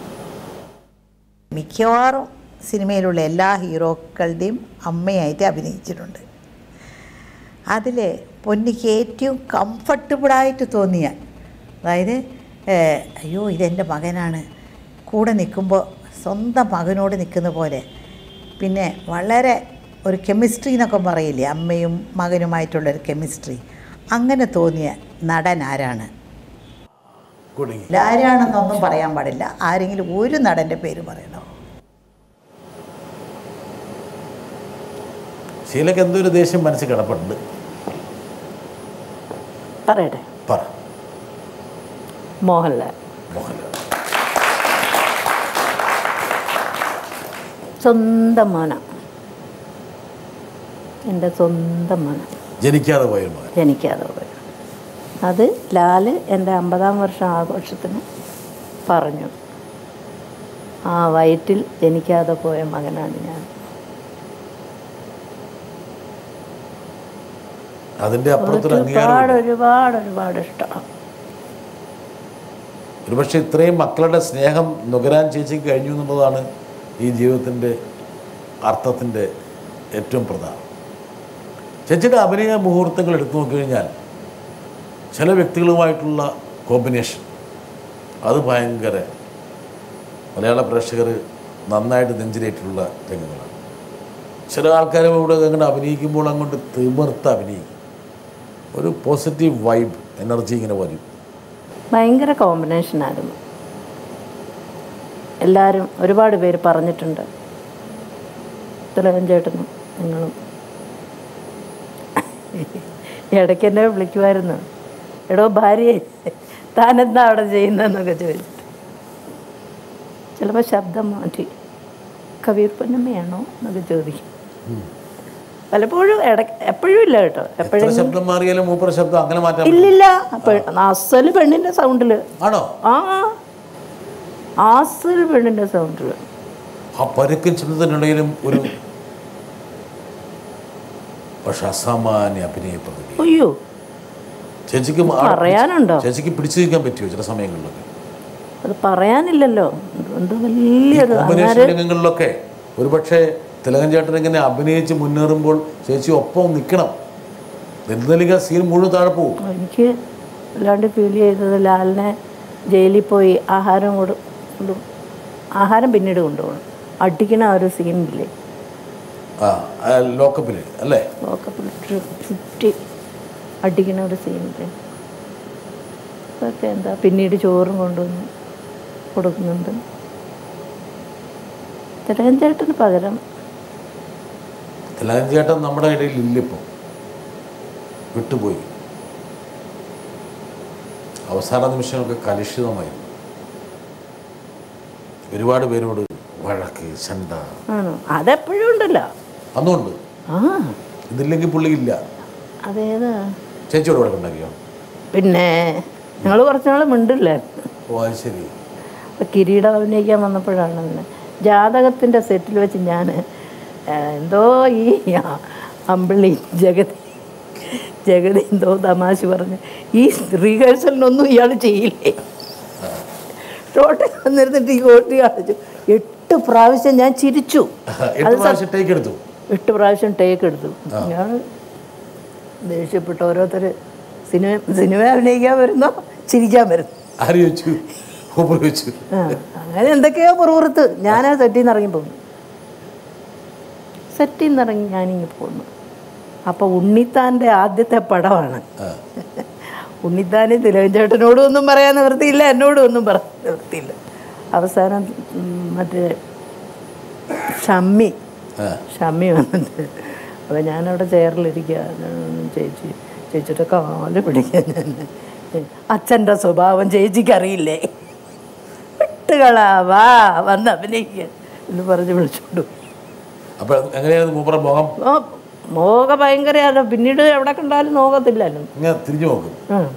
മിക്കവാറും സിനിമയിലുള്ള എല്ലാ ഹീറോക്കളുടെയും അമ്മയായിട്ട് അഭിനയിച്ചിട്ടുണ്ട്. അതിൽ പൊന്നിക്ക് ഏറ്റവും കംഫർട്ടബിളായിട്ട് തോന്നിയ, അതായത് അയ്യോ ഇതെൻ്റെ മകനാണ്, കൂടെ നിൽക്കുമ്പോൾ സ്വന്തം മകനോട് നിൽക്കുന്ന പോലെ, പിന്നെ വളരെ ഒരു കെമിസ്ട്രി എന്നൊക്കെ പറയില്ലേ, അമ്മയും മകനുമായിട്ടുള്ളൊരു കെമിസ്ട്രി, അങ്ങനെ തോന്നിയ നടൻ ആരാണ്? ആരാണെന്നൊന്നും പറയാൻ പാടില്ല, ആരെങ്കിലും ഒരു നടൻ്റെ പേര് പറയണം. ശീലക്ക് എന്തൊരു ദേഷ്യം മനസ്സിൽ കിടപ്പുണ്ട്. പറയട്ടെ. പറ. മോഹൻലാൽ. സ്വന്തം മോന, എൻ്റെ സ്വന്തം മോന. ജനിക്കാതെ പോയ. അത് ലാല് എൻ്റെ 50-ാം വർഷം ആഘോഷത്തിന് പറഞ്ഞു, ആ വയറ്റിൽ ജനിക്കാതെ പോയ മകനാണ് ഞാൻ. അതിൻ്റെ ഒരുപാട് ഇഷ്ടമാണ്. ഒരുപക്ഷെ ഇത്രയും മക്കളുടെ സ്നേഹം നുകരാൻ ചേച്ചിക്ക് കഴിഞ്ഞു എന്നുള്ളതാണ് ഈ ജീവിതത്തിൻ്റെ അർത്ഥത്തിൻ്റെ ഏറ്റവും പ്രധാനം. ചേച്ചിയുടെ അഭിനയ മുഹൂർത്തങ്ങൾ എടുത്തു നോക്കിക്കഴിഞ്ഞാൽ ചില വ്യക്തികളുമായിട്ടുള്ള കോമ്പിനേഷൻ അത് ഭയങ്കര മലയാള പ്രേക്ഷകർ നന്നായിട്ട് നെഞ്ചിലേറ്റുള്ള രംഗങ്ങളാണ്. ചില ആൾക്കാർ ഇവിടെ അങ്ങനെ അഭിനയിക്കുമ്പോൾ അങ്ങോട്ട് തിമിർത്ത് അഭിനയിക്കും. ഒരു പോസിറ്റീവ് വൈബ്, എനർജി ഇങ്ങനെ വരും. ഭയങ്കര കോമ്പിനേഷനായിരുന്നു. എല്ലാവരും ഒരുപാട് പേര് പറഞ്ഞിട്ടുണ്ട്, തിലകൻ ചേട്ടനും നിങ്ങളും. ഇടയ്ക്ക് എന്നെ വിളിക്കുമായിരുന്നു, എടോ ഭാര്യയെ താനെന്താ അവിടെ ചെയ്യുന്നതെന്നൊക്കെ ചോദിച്ചിട്ട്. ചിലപ്പോൾ ശബ്ദം മാറ്റി കവിയൂർ പൊന്നമ്മയാണോ എന്നൊക്കെ ചോദിക്കും. പലപ്പോഴും എപ്പോഴും ഇല്ല കേട്ടോ, എപ്പോഴും ശബ്ദം മാറിയാലും മൂപ്പറ ശബ്ദം അങ്ങനെ മാറ്റാം. ഇല്ലില്ല, അസല് പെണ്ണിൻ്റെ സൗണ്ടിൽ. ആണോ? ആ ആസിൽ പെണ്ണിൻ്റെ സൗണ്ടിൽ. ആ പരുക്കൻ ശബ്ദത്തിനിടയിലും ഒരു പക്ഷെ അസാമാന്യ അഭിനയ പ്രകൃതി. അയ്യോ, ചേച്ചിക്ക് പറയാനുണ്ടോ? ചേച്ചിക്ക് പിടിച്ചു നിൽക്കാൻ പറ്റുമോ ചില സമയങ്ങളിലൊക്കെ? അത് പറയാനില്ലല്ലോ. എന്തോ വലിയൊരു കോമ്പിനേഷൻ രംഗങ്ങളിലൊക്കെ ഒരുപക്ഷെ തിലകൻ ചേട്ടൻ ഇങ്ങനെ അഭിനയിച്ച് മുന്നേറുമ്പോൾ ചേച്ചി ഒപ്പം നിൽക്കണം. നിർദ്ദലിക സീൻ മുഴുവൻ താഴെ പോകും. എനിക്ക് അല്ലാണ്ട് ഫീൽ ചെയ്തത് ലാലിനെ ജയിലിൽ പോയി ആഹാരം പിന്നീട് കൊണ്ടുപോകണം. അടിക്കണ ഒരു സീനില്ലേ, ലോക്കപ്പിൽ അല്ലേ, ലോക്കപ്പിൽ ചുറ്റി അടിക്കണ ഒരു സീനില്ലേ, അതൊക്കെ എന്താ പിന്നീട് ചോറും കൊണ്ടുവന്ന് കൊടുക്കുന്നുണ്ട്. തിലകൻ ചേട്ടന് പകരം തിലകൻ ചേട്ടൻ നമ്മുടെ ഇടയിൽ ഇല്ലിപ്പോൾ, വിട്ടുപോയി. അവസാന നിമിഷമൊക്കെ കലുഷിതമായിരുന്നു. ഒരുപാട് പേരോട് വഴക്ക്, ശണ്ട. ആണോ? അതെപ്പോഴും ഉണ്ടല്ലോ. അന്നുണ്ട്. ഇതില്ലെങ്കിൽ പുള്ളിയില്ല. അതേതാ? ചേച്ചിയോട് വഴക്കുണ്ടാക്കിയോ? പിന്നെ ഞങ്ങൾ കുറച്ചുനാൾ മിണ്ടില്ലേ. ഓ അത് ശരി. കിരീടം അഭിനയിക്കാൻ വന്നപ്പോഴാണ് പിന്നെ ജാതകത്തിൻ്റെ സെറ്റിൽ വെച്ച് ഞാൻ എന്തോ ഈ അമ്പിളി ജഗതി എന്തോ തമാശ പറഞ്ഞ് ഈ റിഹേഴ്സലിനൊന്നും ഇയാൾ ചെയ്യില്ലേ. ഷോട്ടിൽ വന്നിരുന്നിട്ട് ഈ ഓട്ടി കാണിച്ചു. 8 പ്രാവശ്യം ഞാൻ ചിരിച്ചു. 8 പ്രാവശ്യം ടേക്ക് എടുത്തു. ഞാൻ ദേഷ്യപ്പെട്ടു. ഓരോരുത്തർ സിനിമ അഭിനയിക്കാൻ വരുന്നോ ചിരിക്കാൻ വരുന്നു. അങ്ങനെ എന്തൊക്കെയോ പുറത്ത്. ഞാനാ സെറ്റിൽ നിന്ന് ഇറങ്ങി പോകുന്നു. സെറ്റിൽ നിന്ന് ഇറങ്ങി ഞാനിങ്ങ് പോകുന്നു. അപ്പോൾ ഉണ്ണിത്താൻ്റെ ആദ്യത്തെ പടമാണ്. ഉണ്ണിത്താന് തിലകൻ ചേട്ടനോടും ഒന്നും പറയാൻ നിവൃത്തിയില്ല, എന്നോടും ഒന്നും പറയാൻ നിവൃത്തിയില്ല. അവസാനം മറ്റേ ഷമ്മി വന്നിട്ട് അപ്പോൾ ഞാനവിടെ ചെയറിലിരിക്കുക. ചേച്ചിയുടെ കാല് പിടിക്കാൻ ഞാൻ, അച്ഛൻ്റെ സ്വഭാവം ചേച്ചിക്കറിയില്ലേ, വിട്ടുകളാ വാ വന്ന് അഭിനയിക്കുക എന്ന് പറഞ്ഞ് വിളിച്ചോണ്ടു. മോക ഭയങ്കരല്ലോ. പിന്നീട് എവിടെ കണ്ടാലും നോക്കത്തില്ലല്ലോ, തിരിഞ്ഞു നോക്കും.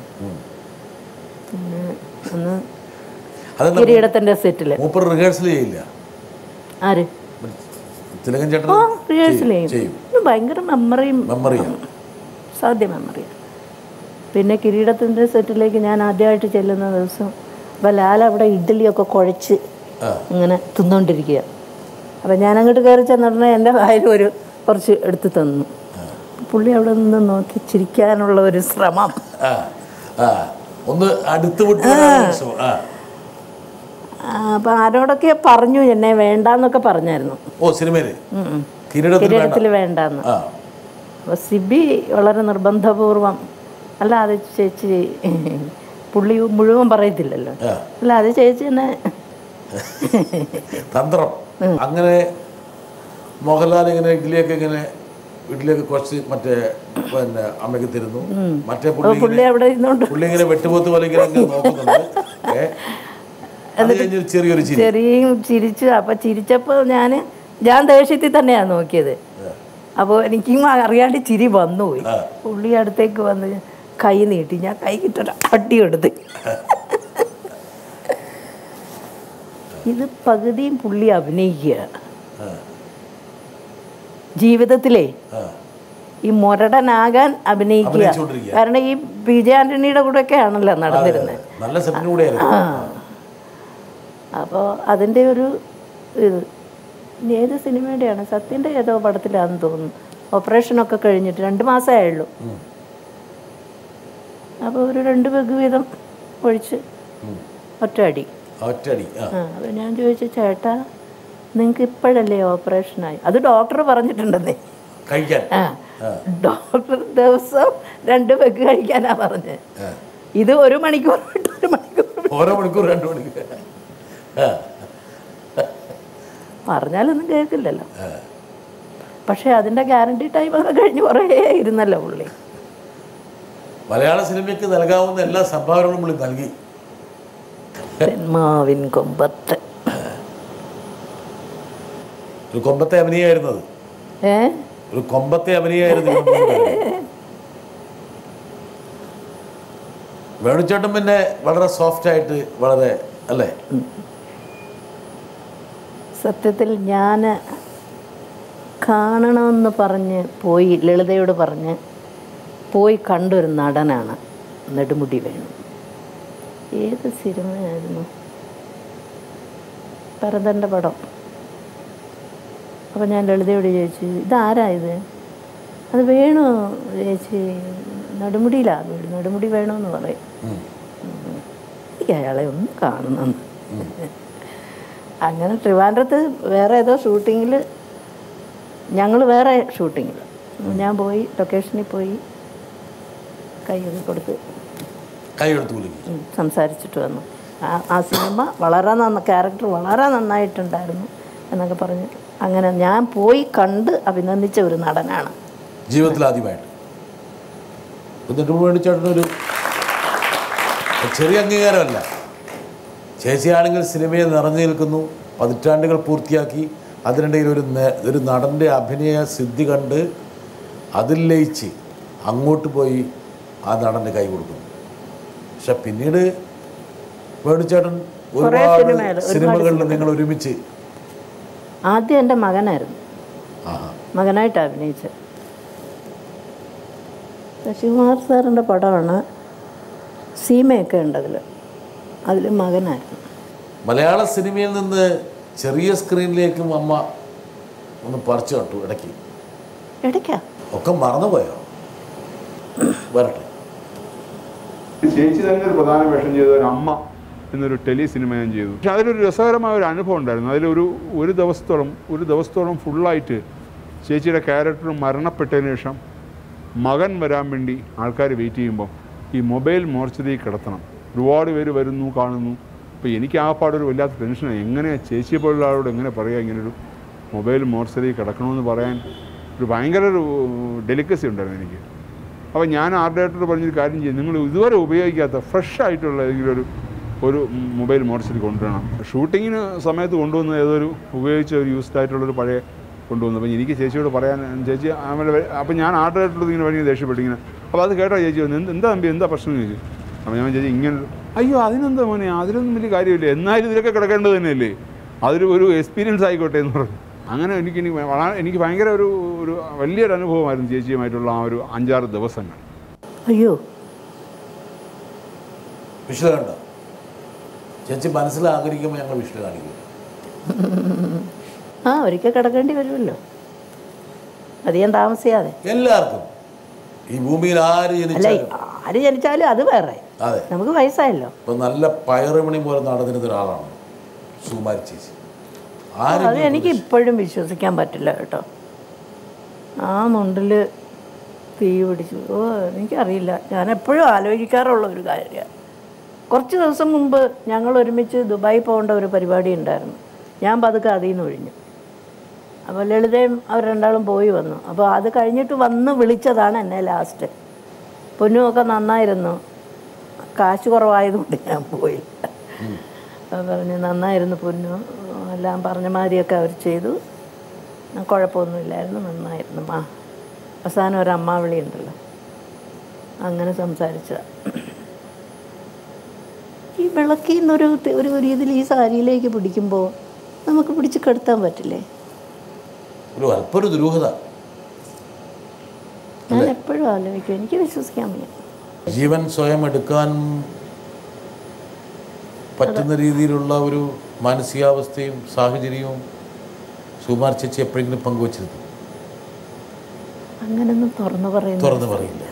പിന്നെ അന്ന് കിരീടത്തിന്റെ സെറ്റില് റിഹേഴ്സൽ ചെയ്യില്ല. ആര്? റിഹേഴ്സൽ ചെയ്യും. ഭയങ്കര മെമ്മറിയും സാധ്യ മെമ്മറിയാണ്. പിന്നെ കിരീടത്തിൻ്റെ സെറ്റിലേക്ക് ഞാൻ ആദ്യമായിട്ട് ചെല്ലുന്ന ദിവസം അപ്പോൾ ലാൽ അവിടെ ഇഡ്ഡലിയൊക്കെ കുഴച്ച് ഇങ്ങനെ തിന്നുകൊണ്ടിരിക്കുക. അപ്പം ഞാനങ്ങോട്ട് കയറി ചെന്നിട്ട് എൻ്റെ വായിൽ കുറച്ച് എടുത്ത് തന്നു. പുള്ളി അവിടെ നിന്ന് നോക്കി ചിരിക്കാനുള്ള ഒരു ശ്രമം. അപ്പം ആരോടൊക്കെ പറഞ്ഞു എന്നെ വേണ്ടാന്നൊക്കെ പറഞ്ഞായിരുന്നു. കിരീടത്തിൽ വേണ്ടാന്ന്. അപ്പോൾ സിബി വളരെ നിർബന്ധപൂർവം, അല്ല അത് ചേച്ചി, പുള്ളി മുഴുവൻ പറയത്തില്ലല്ലോ, അല്ല അത് ചേച്ചി തന്നെ തന്ത്രം. അങ്ങനെ മോഹൻലാൽ ഇങ്ങനെ ഇഡ്ഡലിയൊക്കെ കുറച്ച് മറ്റേ പിന്നെ അമ്മയ്ക്ക് തരുന്നു. മറ്റേ പുള്ളി അവിടെ ഇരുന്നോണ്ട് പുള്ളി ഇങ്ങനെ വെട്ടുപോത്ത് പോലെ നോക്കുന്നുണ്ട്. ചെറിയ ചിരിച്ചു. അപ്പം ചിരിച്ചപ്പോൾ ഞാൻ ദേഷ്യത്തിൽ തന്നെയാണ് നോക്കിയത്. അപ്പോൾ എനിക്കും അറിയാണ്ട് ചിരി വന്നുപോയി. പുള്ളി അടുത്തേക്ക് വന്ന് കൈ നീട്ടി, ഞാൻ കൈ കിട്ടൊരു അടി എടുത്ത്. ഇത് പകുതിയും പുള്ളി അഭിനയിക്കുക. ജീവിതത്തിലേ ഈ മുരടനാകാൻ അഭിനയിക്കുക. കാരണം ഈ PJ ആൻ്റണിയുടെ കൂടെയൊക്കെ ആണല്ലോ നടന്നിരുന്നത്. അപ്പോൾ അതിൻ്റെ ഒരു ഇത് ഏത് സിനിമയുടെയാണ്, സത്യൻ്റെ ഏതോ പടത്തിലാണെന്ന് തോന്നുന്നു. ഓപ്പറേഷനൊക്കെ കഴിഞ്ഞിട്ട് 2 മാസമേ ആയുള്ളൂ. അപ്പോൾ ഒരു 2 പെഗ് വീതം ഒഴിച്ച് ഒറ്റ അടി. അപ്പോൾ ഞാൻ ചോദിച്ചു, ചേട്ടാ നിങ്ങൾക്ക് ഇപ്പോഴല്ലേ ഓപ്പറേഷനായി? അത് ഡോക്ടർ പറഞ്ഞിട്ടുണ്ടെന്നേ. ഡോക്ടർ ദിവസം 2 പെഗ് കഴിക്കാനാ പറഞ്ഞത്. ഇത് 1 മണിക്കൂർ വിട്ട് 1 മണിക്കൂർ പറഞ്ഞാലൊന്നും കേൾക്കില്ലല്ലോ. പക്ഷെ അതിൻ്റെ ഗ്യാരണ്ടി ടൈമൊക്കെ കഴിഞ്ഞ് കുറേ ഇരുന്നല്ലോ പുള്ളി. മലയാള സിനിമയ്ക്ക് നൽകാവുന്ന എല്ലാ സംഭാവനകളും പുള്ളി നൽകി. തെന്മാവിൻ കൊമ്പത്ത് ഒരു കൊമ്പത്തെ അഭിനയായിരുന്നത്. ഒരു കൊമ്പത്തെ അഭിനയായിരുന്നു വേണുചേട്ടൻ. പിന്നെ വളരെ സോഫ്റ്റ് ആയിട്ട്, വളരെ അല്ലേ, സത്യത്തിൽ ഞാൻ കാണണമെന്ന് പറഞ്ഞ് പോയി, ലളിതയോട് പറഞ്ഞ് പോയി കണ്ടൊരു നടനാണ് നെടുമുടി വേണു. ഏത് സിനിമയായിരുന്നു? ഭരതൻ്റെ പടം. അപ്പോൾ ഞാൻ ലളിതയോട് ചോദിച്ചു, ഇതാരായത്? അത് വേണു ചേച്ചി, നെടുമുടിയിലാണ് വീട്, നെടുമുടി വേണമെന്ന് പറയും. എനിക്ക് അയാളെ ഒന്ന് കാണണമെന്ന്. അങ്ങനെ ട്രിവാൻഡ്രത്ത് വേറെ ഏതോ ഷൂട്ടിങ്ങിൽ, ഞങ്ങൾ വേറെ ഷൂട്ടിങ്ങിൽ ഞാൻ പോയി, ലൊക്കേഷനിൽ പോയി കൈയൊക്കെ കൊടുത്ത് സംസാരിച്ചിട്ട് വന്നു. ആ സിനിമ വളരെ ക്യാരക്ടർ വളരെ നന്നായിട്ടുണ്ടായിരുന്നു എന്നൊക്കെ പറഞ്ഞ് അങ്ങനെ ഞാൻ പോയി കണ്ട് അഭിനന്ദിച്ച ഒരു നടനാണ് ജീവിതത്തിൽ ആദ്യമായിട്ട്. ചേട്ടനൊരു ചെറിയ അംഗീകാരമല്ല. ചേച്ചിയാണെങ്കിൽ സിനിമയെ നിറഞ്ഞു നിൽക്കുന്നു, പതിറ്റാണ്ടുകൾ പൂർത്തിയാക്കി. അതിനിടയിൽ ഒരു നടൻ്റെ അഭിനയ സിദ്ധി കണ്ട് അതിൽ ലയിച്ച് അങ്ങോട്ട് പോയി ആ നടന് കൈ കൊടുക്കുന്നു. പക്ഷെ പിന്നീട് വേണുചേട്ടൻ ഒരുപാട് സിനിമകളിൽ നിങ്ങൾ ഒരുമിച്ച്. ആദ്യം എൻ്റെ മകനായിരുന്നു, മകനായിട്ട് അഭിനയിച്ചത്. ശശികുമാർ സാറിൻ്റെ പടമാണ്, സീമയൊക്കെ ഉണ്ട് അതിൽ മകനായിരുന്നു. മലയാള സിനിമയിൽ നിന്ന് ചെറിയ സ്ക്രീനിലേക്കും അമ്മ ഒന്ന് പറിച്ചു കണ്ടു ഇടയ്ക്കാ ഒക്കെ മറന്നുപോയോ? വരട്ടെ. ചേച്ചി തന്നെ ഒരു പ്രധാന വേഷം ചെയ്ത ഒരു അമ്മ എന്നൊരു ടെലി സിനിമ ഞാൻ ചെയ്തു. പക്ഷെ അതിലൊരു രസകരമായ ഒരു അനുഭവം ഉണ്ടായിരുന്നു. ഒരു ദിവസത്തോളം ഫുള്ളായിട്ട് ചേച്ചിയുടെ ക്യാരക്ടർ മരണപ്പെട്ടതിന് ശേഷം മകൻ വരാൻ വേണ്ടി ആൾക്കാർ വെയിറ്റ് ചെയ്യുമ്പോൾ ഈ മൊബൈൽ മോർച്ചറി കിടത്തണം. ഒരുപാട് പേര് വരുന്നു, കാണുന്നു. അപ്പോൾ എനിക്ക് ആ പാടൊരു വല്ലാത്ത ടെൻഷനാണ്. എങ്ങനെയാണ് ചേച്ചിയെ പോലുള്ള ആളോട് എങ്ങനെ പറയുക ഇങ്ങനൊരു മൊബൈൽ മോർച്ചറി കിടക്കണമെന്ന് പറയാൻ ഒരു ഭയങ്കര ഒരു ഡെലിക്കസി ഉണ്ടായിരുന്നു എനിക്ക്. അപ്പോൾ ഞാൻ ആർട്ട് ഡയറക്ടർ പറഞ്ഞൊരു കാര്യം ചെയ്യും, നിങ്ങൾ ഇതുവരെ ഉപയോഗിക്കാത്ത ഫ്രഷ് ആയിട്ടുള്ള ഏതെങ്കിലും ഒരു മൊബൈൽ മോർച്ചറി കൊണ്ടുവരണം. ഷൂട്ടിങ്ങിന് സമയത്ത് കൊണ്ടുവന്ന് ഏതൊരു ഉപയോഗിച്ച ഒരു യൂസ്ഡ് ആയിട്ടുള്ളൊരു പഴയ കൊണ്ടുവന്നു. അപ്പോൾ എനിക്ക് ചേച്ചിയോട് പറയാൻ, ചേച്ചി അപ്പോൾ ഞാൻ ആർട്ട് ഡയറക്ടർ ഇങ്ങനെ ഭയങ്കര ദേഷ്യപ്പെട്ടിങ്ങനെ. അപ്പോൾ അത് കേട്ടോ ചേച്ചി വന്നു, എന്താ തമ്പി എന്താ പ്രശ്നം ചോദിച്ചു. അപ്പോൾ ഞാൻ ചേച്ചി ഇങ്ങനെ, അയ്യോ അതിനെന്താ മോനെ, അതിലൊന്നും വലിയ കാര്യമില്ല, എന്നാലും ഇതിലൊക്കെ കിടക്കേണ്ടത് തന്നെയല്ലേ, ഒരു എക്സ്പീരിയൻസ് ആയിക്കോട്ടെ എന്ന് പറഞ്ഞു. അങ്ങനെ എനിക്ക് ഭയങ്കര ഒരു വലിയൊരു അനുഭവമായിരുന്നു ചേച്ചിയുമായിട്ടുള്ള ആ ഒരു 5-6 ദിവസങ്ങൾ. അയ്യോ വിഷ്ണു കണ്ടോ? ചേച്ചി മനസ്സിൽ ആഗ്രഹിക്കുമ്പോൾ ഞങ്ങൾ വിഷ്ണു കാണിക്കും. ഒരിക്കൽ കിടക്കേണ്ടി വരുമല്ലോ, അധികം താമസിയാതെ. എല്ലാവർക്കും ഈ ഭൂമിയിൽ ആര് ജനിച്ചാലും അത് വേറെ. നമുക്ക് വയസ്സായല്ലോ. ഇപ്പൊ നല്ല പയറുമണി പോലെ നടന്നിരുന്ന ഒരാളാണ് സുകുമാരി ചേച്ചി. അത് എനിക്ക് ഇപ്പോഴും വിശ്വസിക്കാൻ പറ്റില്ല കേട്ടോ. ആ മുണ്ടിൽ തീ പിടിച്ചു. എനിക്കറിയില്ല, ഞാൻ എപ്പോഴും ആലോചിക്കാറുള്ള ഒരു കാര്യമാണ്. കുറച്ച് ദിവസം മുമ്പ് ഞങ്ങൾ ഒരുമിച്ച് ദുബായി പോകേണ്ട ഒരു പരിപാടി ഉണ്ടായിരുന്നു. ഞാൻ പതുക്കെ അതിൽ നിന്ന് ഒഴിഞ്ഞു. അപ്പോൾ ലളിതയും അവർ രണ്ടാളും പോയി വന്നു. അപ്പോൾ അത് കഴിഞ്ഞിട്ട് വന്ന് വിളിച്ചതാണ് എന്നെ ലാസ്റ്റ്. പൊന്നുമൊക്കെ നന്നായിരുന്നു, കാശ് കുറവായതുകൊണ്ട് ഞാൻ പോയില്ല. പറഞ്ഞു നന്നായിരുന്നു പൊന്നു, എല്ലാം പറഞ്ഞ മാതിരിയൊക്കെ അവർ ചെയ്തു, കുഴപ്പമൊന്നുമില്ലായിരുന്നു, നന്നായിരുന്നു. അവസാനം ഒരു അമ്മാവിളി ഉണ്ടല്ലോ, അങ്ങനെ സംസാരിച്ചതാണ്. ഈ വിളക്കിൽ നിന്നൊരു ഒരു രീതിയിൽ ഈ സാരിയിലേക്ക് പിടിക്കുമ്പോൾ നമുക്ക് പിടിച്ച് കെടുത്താൻ പറ്റില്ലേ? ഒരു ദുരൂഹത ഞാൻ എപ്പോഴും ആലോചിക്കും, എനിക്ക് വിശ്വസിക്കാൻ വയ്യ. ജീവൻ സ്വയം എടുക്കാൻ പറ്റുന്ന രീതിയിലുള്ള ഒരു മാനസികാവസ്ഥയും സാഹചര്യവും സുകുമാർ ചേച്ചി എപ്പോഴെങ്കിലും പങ്കുവച്ചിരുന്നു? അങ്ങനൊന്നും തുറന്നു പറയില്ല.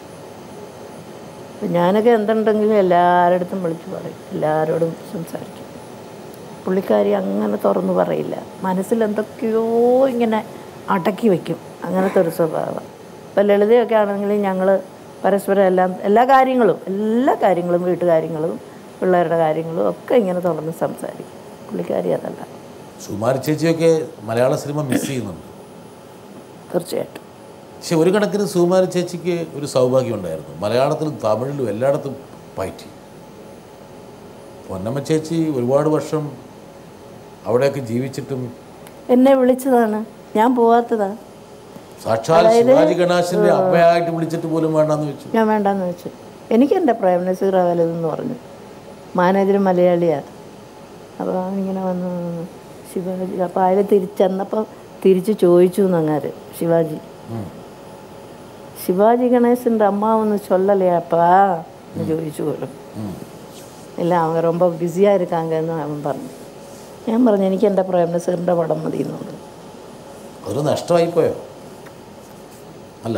ഞാനൊക്കെ എന്തുണ്ടെങ്കിലും എല്ലാവരുടെ അടുത്തും വിളിച്ചു പറയും, എല്ലാവരോടും സംസാരിക്കും. പുള്ളിക്കാരി അങ്ങനെ തുറന്നു പറയില്ല, മനസ്സിൽ എന്തൊക്കെയോ ഇങ്ങനെ അടക്കി വയ്ക്കും, അങ്ങനത്തെ ഒരു സ്വഭാവം. ഇപ്പം ലളിതയൊക്കെ ആണെങ്കിൽ ഞങ്ങൾ പരസ്പരം എല്ലാ കാര്യങ്ങളും വീട്ടുകാര്യങ്ങളും പിള്ളേരുടെ കാര്യങ്ങളും ഒക്കെ ഇങ്ങനെ തുറന്ന് സംസാരിക്കും. പുള്ളിക്കാരി അതല്ല. സുകുമാരി ചേച്ചിയൊക്കെ മലയാള സിനിമ മിസ് ചെയ്യുന്നുണ്ട് തീർച്ചയായിട്ടും. പക്ഷെ ഒരു കണക്കിന് സുകുമാരി ചേച്ചിക്ക് ഒരു സൗഭാഗ്യം ഉണ്ടായിരുന്നു, മലയാളത്തിലും തമിഴിലും എല്ലായിടത്തും പയറ്റി. പൊന്നമ്മ ചേച്ചി ഒരുപാട് വർഷം അവിടെയൊക്കെ ജീവിച്ചിട്ടും എന്നെ വിളിച്ചതാണ്, ഞാൻ പോവാത്തതാണ്. സാക്ഷാൽ ശിവാജി ഗണേശൻ്റെ അമ്മയായിട്ട് വിളിച്ചിട്ട് പോലും വേണ്ടെന്ന് വെച്ചു. ഞാൻ വേണ്ടെന്ന് വെച്ചു. എനിക്ക് എൻ്റെ പ്രേം നസീർ വലുതെന്ന് പറഞ്ഞു, മാനേജർ മലയാളിയാണ്. അപ്പോൾ അവനിങ്ങനെ വന്ന് ശിവാജി. അപ്പോൾ അതിൽ ചെന്നപ്പോൾ തിരിച്ച് ചോദിച്ചു എന്നങ്ങാര് ശിവാജി, ശിവാജി ഗണേശൻ്റെ അമ്മാവൊന്ന് ചൊല്ലലയാപ്പാ എന്ന് ചോദിച്ചു പോലും. ഇല്ല, അവൻ ரொம்ப ബിസിயாக இருக்காங்கன்னு അവൻ പറഞ്ഞു. ഞാൻ പറഞ്ഞു എനിക്ക് എൻ്റെ പ്രേംനസീറിൻ്റെ പടം മതി എന്നുള്ളത്. ഒരു നഷ്ടമായിപ്പോയോ? അല്ല,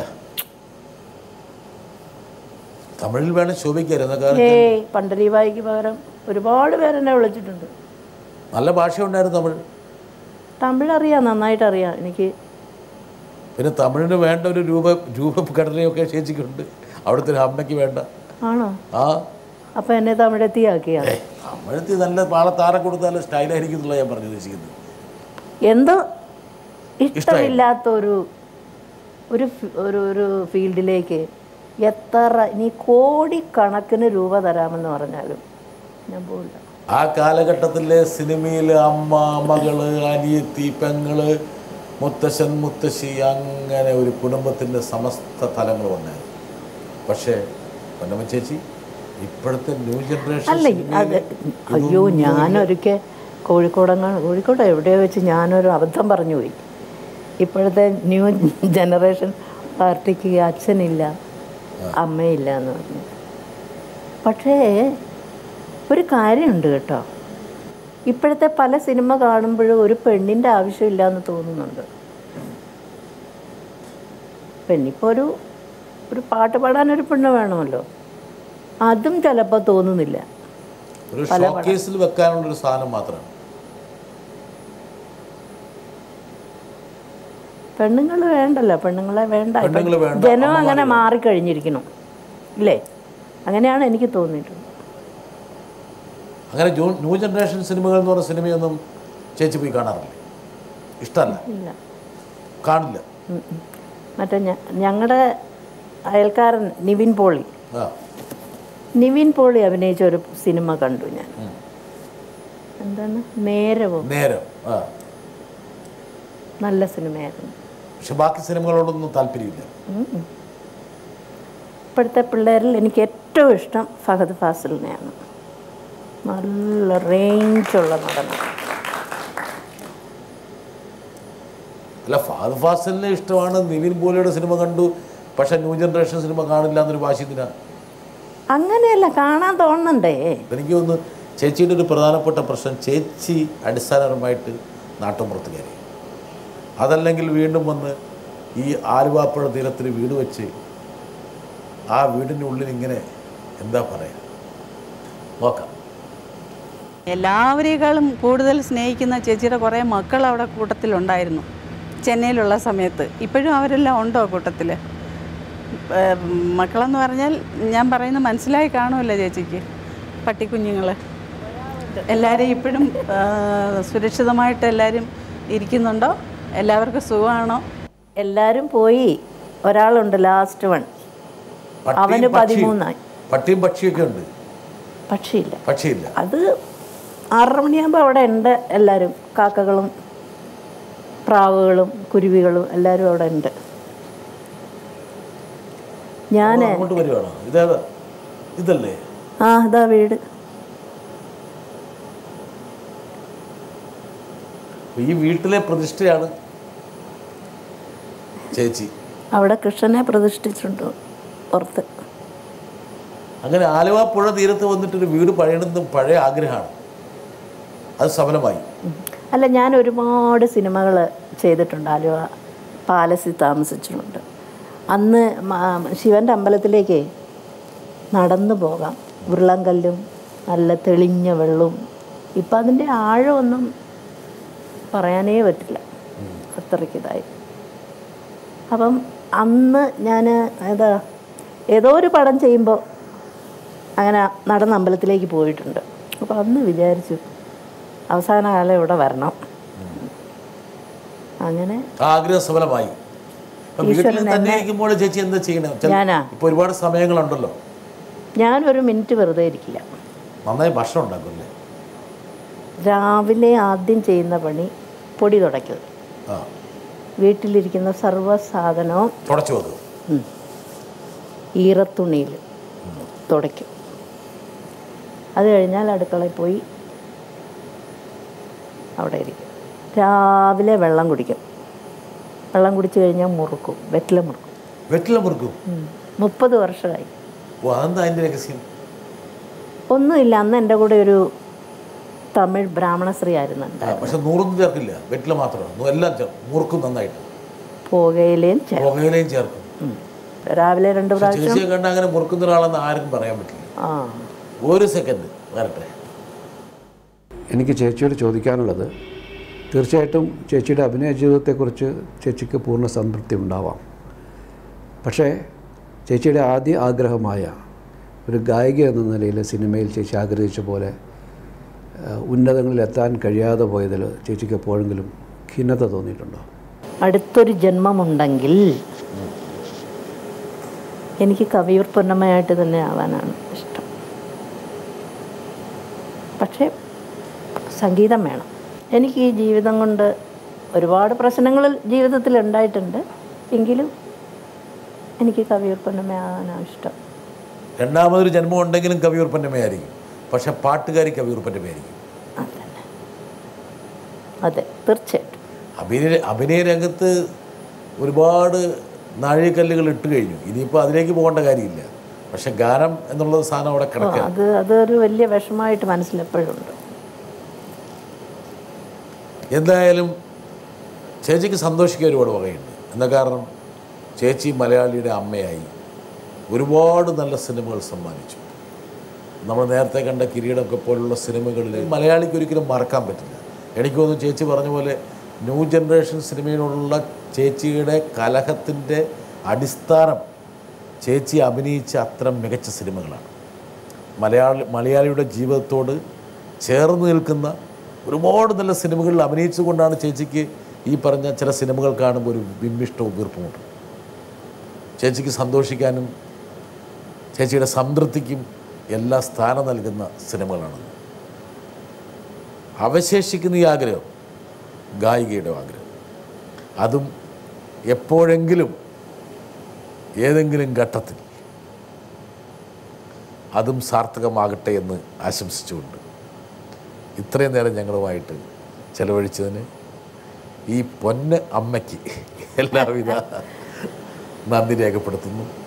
തമിഴിൽ വേണം ശോഭിക്കായിരുന്നു. പണ്ടരീവായിക്ക് പകരം ഒരുപാട് പേരെന്നെ വിളിച്ചിട്ടുണ്ട്. നല്ല ഭാഷയുണ്ടായിരുന്നു തമിഴ്. തമിഴ് അറിയാം, നന്നായിട്ട് അറിയാം എനിക്ക്. പിന്നെ തമിഴിന് വേണ്ട ഒരു രൂപഘടനയൊക്കെ ചേച്ചിക്കുണ്ട്, അവിടുത്തെ ഒരു അമ്മയ്ക്ക് വേണ്ട. ആണോ? ആ, അപ്പം എന്നെ തമിഴെത്തിയാക്കിയാണ്. തമിഴത്തി നല്ല പാളത്താറ കൊടുത്താലും സ്റ്റൈലായിരിക്കും എന്നുള്ള ഞാൻ പറഞ്ഞു ഉദ്ദേശിക്കുന്നത്. എന്തോ ഇഷ്ടമില്ലാത്തൊരു ഒരു ഒരു ഫീൽഡിലേക്ക് എത്ര ഇനി കോടിക്കണക്കിന് രൂപ തരാമെന്ന് പറഞ്ഞാലും ഞാൻ പോകില്ല. ആ കാലഘട്ടത്തിലെ സിനിമയിൽ അമ്മ, മകള്, അനിയത്തി, പെങ്ങള്, മുത്തശ്ശൻ, മുത്തശ്ശി, അങ്ങനെ ഒരു കുടുംബത്തിൻ്റെ സമസ്ത തലങ്ങളും ഉണ്ടായിരുന്നു. പക്ഷേ പൊന്നമ്മ ചേച്ചി ഇപ്പോഴത്തെ ന്യൂ ജനറേഷൻ അല്ല അത് അയ്യോ, ഞാനൊരിക്കൽ കോഴിക്കോട് എവിടെയോ വെച്ച് ഞാനൊരു അബദ്ധം പറഞ്ഞു പോയി. ഇപ്പോഴത്തെ ന്യൂ ജനറേഷൻ പാർട്ടിക്ക് അച്ഛനില്ല അമ്മയില്ല എന്ന് പറഞ്ഞു. പക്ഷേ ഒരു കാര്യമുണ്ട് കേട്ടോ, ഇപ്പോഴത്തെ പല സിനിമ കാണുമ്പോഴും ഒരു പെണ്ണിൻ്റെ ആവശ്യമില്ല എന്ന് തോന്നുന്നുണ്ട്. പെണ്ണിപ്പോൾ ഒരു പാട്ട് പാടാനൊരു പെണ്ണ് വേണമല്ലോ, അതും ചിലപ്പോൾ തോന്നുന്നില്ല. ഒരു ഷോക്കേസിൽ വെക്കാനുള്ളൊരു സാധനം മാത്രമാണ്. പെണ്ണുങ്ങൾ വേണ്ടല്ലോ, പെണ്ണുങ്ങളെ വേണ്ട. ജനം അങ്ങനെ മാറിക്കഴിഞ്ഞിരിക്കണം ഇല്ലേ? അങ്ങനെയാണ് എനിക്ക് തോന്നിയിട്ടുള്ളത്. അങ്ങനെ ന്യൂ ജനറേഷൻ സിനിമകൾ എന്ന് പറഞ്ഞ സിനിമയൊന്നും ചേച്ചി പോയി കാണാറില്ല? ഇഷ്ടമല്ല? ഇല്ല, കാണില്ല. മറ്റേ ഞങ്ങളുടെ അയൽക്കാരൻ നിവിൻ പോളി അഭിനയിച്ച ഒരു സിനിമ കണ്ടു ഞാൻ. എന്താണ് നേരം. നല്ല സിനിമയായിരുന്നു. പക്ഷെ ബാക്കി സിനിമകളോടൊന്നും താല്പര്യമില്ല. ഇപ്പോഴത്തെ പിള്ളേരിൽ എനിക്ക് ഏറ്റവും ഇഷ്ടം ഫഹദ് ഫാസിലിനെയാണ്. നല്ല റേഞ്ചുള്ള നടനാണ്. അല്ല, ഫഹദ് ഫാസിലിനെ ഇഷ്ടമാണ്. നിവിൻ പോളിയുടെ സിനിമ കണ്ടു, പക്ഷെ ന്യൂ ജനറേഷൻ സിനിമ കാണില്ല എന്നൊരു വാശിത്തിനാ. അങ്ങനെയല്ല, കാണാൻ തോന്നണ്ടേ? എനിക്ക് തോന്നുന്നു ചേച്ചിയുടെ ഒരു പ്രധാനപ്പെട്ട പ്രശ്നം, ചേച്ചി അടിസ്ഥാനപരമായിട്ട് നാട്ടുമ്പുറത്ത് കയറി, അതല്ലെങ്കിൽ വീണ്ടും വന്ന് ഈ ആലുവാപ്പുഴ തീരത്തിൽ വീട് വെച്ച് ആ വീടിൻ്റെ ഉള്ളിൽ ഇങ്ങനെ എന്താ പറയുക, നോക്കാം. എല്ലാവരേക്കാളും കൂടുതൽ സ്നേഹിക്കുന്ന ചേച്ചിയുടെ കുറേ മക്കൾ അവിടെ കൂട്ടത്തിലുണ്ടായിരുന്നു ചെന്നൈയിലുള്ള സമയത്ത്. ഇപ്പോഴും അവരെല്ലാം ഉണ്ടോ കൂട്ടത്തിൽ? മക്കളെന്ന് പറഞ്ഞാൽ ഞാൻ പറയുന്നത് മനസ്സിലായി കാണുമല്ലോ ചേച്ചിക്ക്. പട്ടിക്കുഞ്ഞുങ്ങൾ എല്ലാവരും ഇപ്പോഴും സുരക്ഷിതമായിട്ട് എല്ലാവരും ഇരിക്കുന്നുണ്ടോ? എല്ലാവർക്കും സുഖമാണോ? എല്ലാവരും പോയി. ഒരാളുണ്ട്, ലാസ്റ്റ് വൺ. അവന് 13 പട്ടിയും പക്ഷിയൊക്കെ ഉണ്ട്. പക്ഷിയില്ല. അത് 6:30 മണിയാകുമ്പോൾ അവിടെ ഉണ്ട് എല്ലാവരും. കാക്കകളും പ്രാവുകളും കുരുവികളും എല്ലാവരും അവിടെ ഉണ്ട്. ഞാൻ ഇതല്ലേ? ആ, ഇതാ വീട്. ഈ വീട്ടിലെ പ്രതിഷ്ഠയാണ് ചേച്ചി. അവിടെ കൃഷ്ണനെ പ്രതിഷ്ഠിച്ചിട്ടുണ്ട് പുറത്ത്. അങ്ങനെ ആലുവ പുഴ തീരത്ത് വന്നിട്ടൊരു വീട് പണിയണമെന്നും പഴയ ആഗ്രഹമാണ്. അത് സഫലമായി. അല്ല, ഞാൻ ഒരുപാട് സിനിമകൾ ചെയ്തിട്ടുണ്ട്. ആലുവ പാലസിൽ താമസിച്ചിട്ടുണ്ട്. അന്ന് ശിവൻ്റെ അമ്പലത്തിലേക്ക് നടന്നു പോകാം. ഉരുളങ്കല്ലും നല്ല തെളിഞ്ഞ വെള്ളവും. ഇപ്പം അതിൻ്റെ ആഴമൊന്നും പറയാനേ പറ്റില്ല, അത്രയ്ക്കിതായി. അപ്പം അന്ന് ഞാൻ ഏതോ ഒരു പടം ചെയ്യുമ്പോൾ അങ്ങനെ നടന്ന അമ്പലത്തിലേക്ക് പോയിട്ടുണ്ട്. അപ്പോൾ അന്ന് വിചാരിച്ചു അവസാന കാലം ഇവിടെ വരണം. അങ്ങനെ ആഗ്രഹം സഫലമായി. ചേച്ചി എന്താ ചെയ്യണം? ഇപ്പോൾ ഒരുപാട് സമയങ്ങളുണ്ടല്ലോ. ഞാനൊരു മിനിറ്റ് വെറുതെ ഇരിക്കില്ല. നന്നായി ഭക്ഷണം ഉണ്ടാക്കുമല്ലേ? രാവിലെ ആദ്യം ചെയ്യുന്ന പണി പൊടി തുടയ്ക്കൽ. വീട്ടിലിരിക്കുന്ന സർവ്വ സാധനവും തുടച്ചു വെക്കും. ഈറത്തുണിയിൽ തുടയ്ക്കും. അത് കഴിഞ്ഞാൽ അടുക്കളയിൽ പോയി അവിടെ ഇരിക്കും. രാവിലെ വെള്ളം കുടിക്കും. വെള്ളം കുടിച്ച് കഴിഞ്ഞാൽ മുറുക്കും, വെറ്റില മുറുക്കും. വെറ്റില മുറുക്കും 30 വർഷമായി. അതെന്താ അതിൻ്റെ രഹസ്യം? ഒന്നുമില്ല, അന്ന് എൻ്റെ കൂടെ ഒരു തമിഴ് ബ്രാഹ്മണ സ്ത്രീ ആയിരുന്നു. പക്ഷെ നൂറൊന്നും ചേർക്കില്ല, വെറ്റില മാത്രമാണ്, എല്ലാം മുറുക്കും നന്നായിട്ട്. പുകയിലയും ചേർക്കും. രാവിലെ 2 പ്രാവശ്യം. ചേച്ചിയെ കണ്ട അങ്ങനെ മുറുക്കുന്ന ഒരാളെന്ന് ആർക്കും പറയാൻ പറ്റില്ല. ഒരു സെക്കൻഡ് വരട്ടെ. എനിക്ക് ചേച്ചിയോട് ചോദിക്കാനുള്ളത്, തീർച്ചയായിട്ടും ചേച്ചിയുടെ അഭിനയ ജീവിതത്തെക്കുറിച്ച് ചേച്ചിക്ക് പൂർണ്ണ സംതൃപ്തി ഉണ്ടാവാം. പക്ഷേ ചേച്ചിയുടെ ആദ്യ ആഗ്രഹമായ ഒരു ഗായിക എന്ന നിലയിൽ സിനിമയിൽ ചേച്ചി ആഗ്രഹിച്ച പോലെ ഉന്നതങ്ങളിൽ എത്താൻ കഴിയാതെ പോയതിൽ ചേച്ചിക്ക് എപ്പോഴെങ്കിലും ഖിന്നത തോന്നിയിട്ടുണ്ടോ? അടുത്തൊരു ജന്മമുണ്ടെങ്കിൽ എനിക്ക് കവിയൂർ പൊന്നമ്മയായിട്ട് തന്നെ ആവാനാണ് ഇഷ്ടം. പക്ഷേ സംഗീതം വേണം. എനിക്ക് ഈ ജീവിതം കൊണ്ട് ഒരുപാട് പ്രശ്നങ്ങൾ ജീവിതത്തിൽ ഉണ്ടായിട്ടുണ്ട്. എങ്കിലും എനിക്ക് കവിയൂർ പൊന്നമ്മയാകാനാണ് ഇഷ്ടം. രണ്ടാമതൊരു ജന്മം ഉണ്ടെങ്കിലും കവിയൂർ പൊന്നമ്മയായിരിക്കും. പക്ഷെ പാട്ടുകാരി കവിയൂർ പൊന്നമ്മയായിരിക്കും. അതന്നെ, അതെ, തീർച്ചയായിട്ടും. അഭിനയ രംഗത്ത് ഒരുപാട് നാഴികക്കല്ലുകൾ ഇട്ട് കഴിഞ്ഞു. ഇനിയിപ്പോൾ അതിലേക്ക് പോകേണ്ട കാര്യമില്ല. പക്ഷെ ഗാനം എന്നുള്ള സാധനം അവിടെ കിടക്കുക. അതൊരു വലിയ വിഷമമായിട്ട് മനസ്സിലെപ്പോഴുണ്ട്. എന്തായാലും ചേച്ചിക്ക് സന്തോഷിക്കാൻ ഒരുപാട് വകയുണ്ട്. എന്താ കാരണം, ചേച്ചി മലയാളിയുടെ അമ്മയായി ഒരുപാട് നല്ല സിനിമകൾ സമ്മാനിച്ചു. നമ്മൾ നേരത്തെ കണ്ട കിരീടമൊക്കെ പോലുള്ള സിനിമകളിൽ മലയാളിക്ക് ഒരിക്കലും മറക്കാൻ പറ്റില്ല. എനിക്ക് തോന്നുന്നു ചേച്ചി പറഞ്ഞ പോലെ ന്യൂ ജനറേഷൻ സിനിമയിലുള്ള ചേച്ചിയുടെ കലഹത്തിൻ്റെ അടിസ്ഥാനം ചേച്ചി അഭിനയിച്ച അത്തരം മികച്ച സിനിമകളാണ്. മലയാളിയുടെ ജീവിതത്തോട് ചേർന്ന് നിൽക്കുന്ന ഒരുപാട് നല്ല സിനിമകളിൽ അഭിനയിച്ചുകൊണ്ടാണ് ചേച്ചിക്ക് ഈ പറഞ്ഞ ചില സിനിമകൾ കാണുമ്പോൾ ഒരു ബിംബിഷ്ടവും വീർപ്പുമുണ്ട്. ചേച്ചിക്ക് സന്തോഷിക്കാനും ചേച്ചിയുടെ സംതൃപ്തിക്കും എല്ലാ സ്ഥാനം നൽകുന്ന സിനിമകളാണ്. അവശേഷിക്കുന്ന ഈ ആഗ്രഹം, ഗായികയുടെ ആഗ്രഹം, അതും എപ്പോഴെങ്കിലും ഏതെങ്കിലും ഘട്ടത്തിൽ അതും സാർത്ഥകമാകട്ടെ എന്ന് ആശംസിച്ചുകൊണ്ട് ഇത്രയും നേരം ഞങ്ങളുമായിട്ട് ചെലവഴിച്ചതിന് ഈ പൊന്ന അമ്മയ്ക്ക് എല്ലാവിധ നന്ദി രേഖപ്പെടുത്തുന്നു.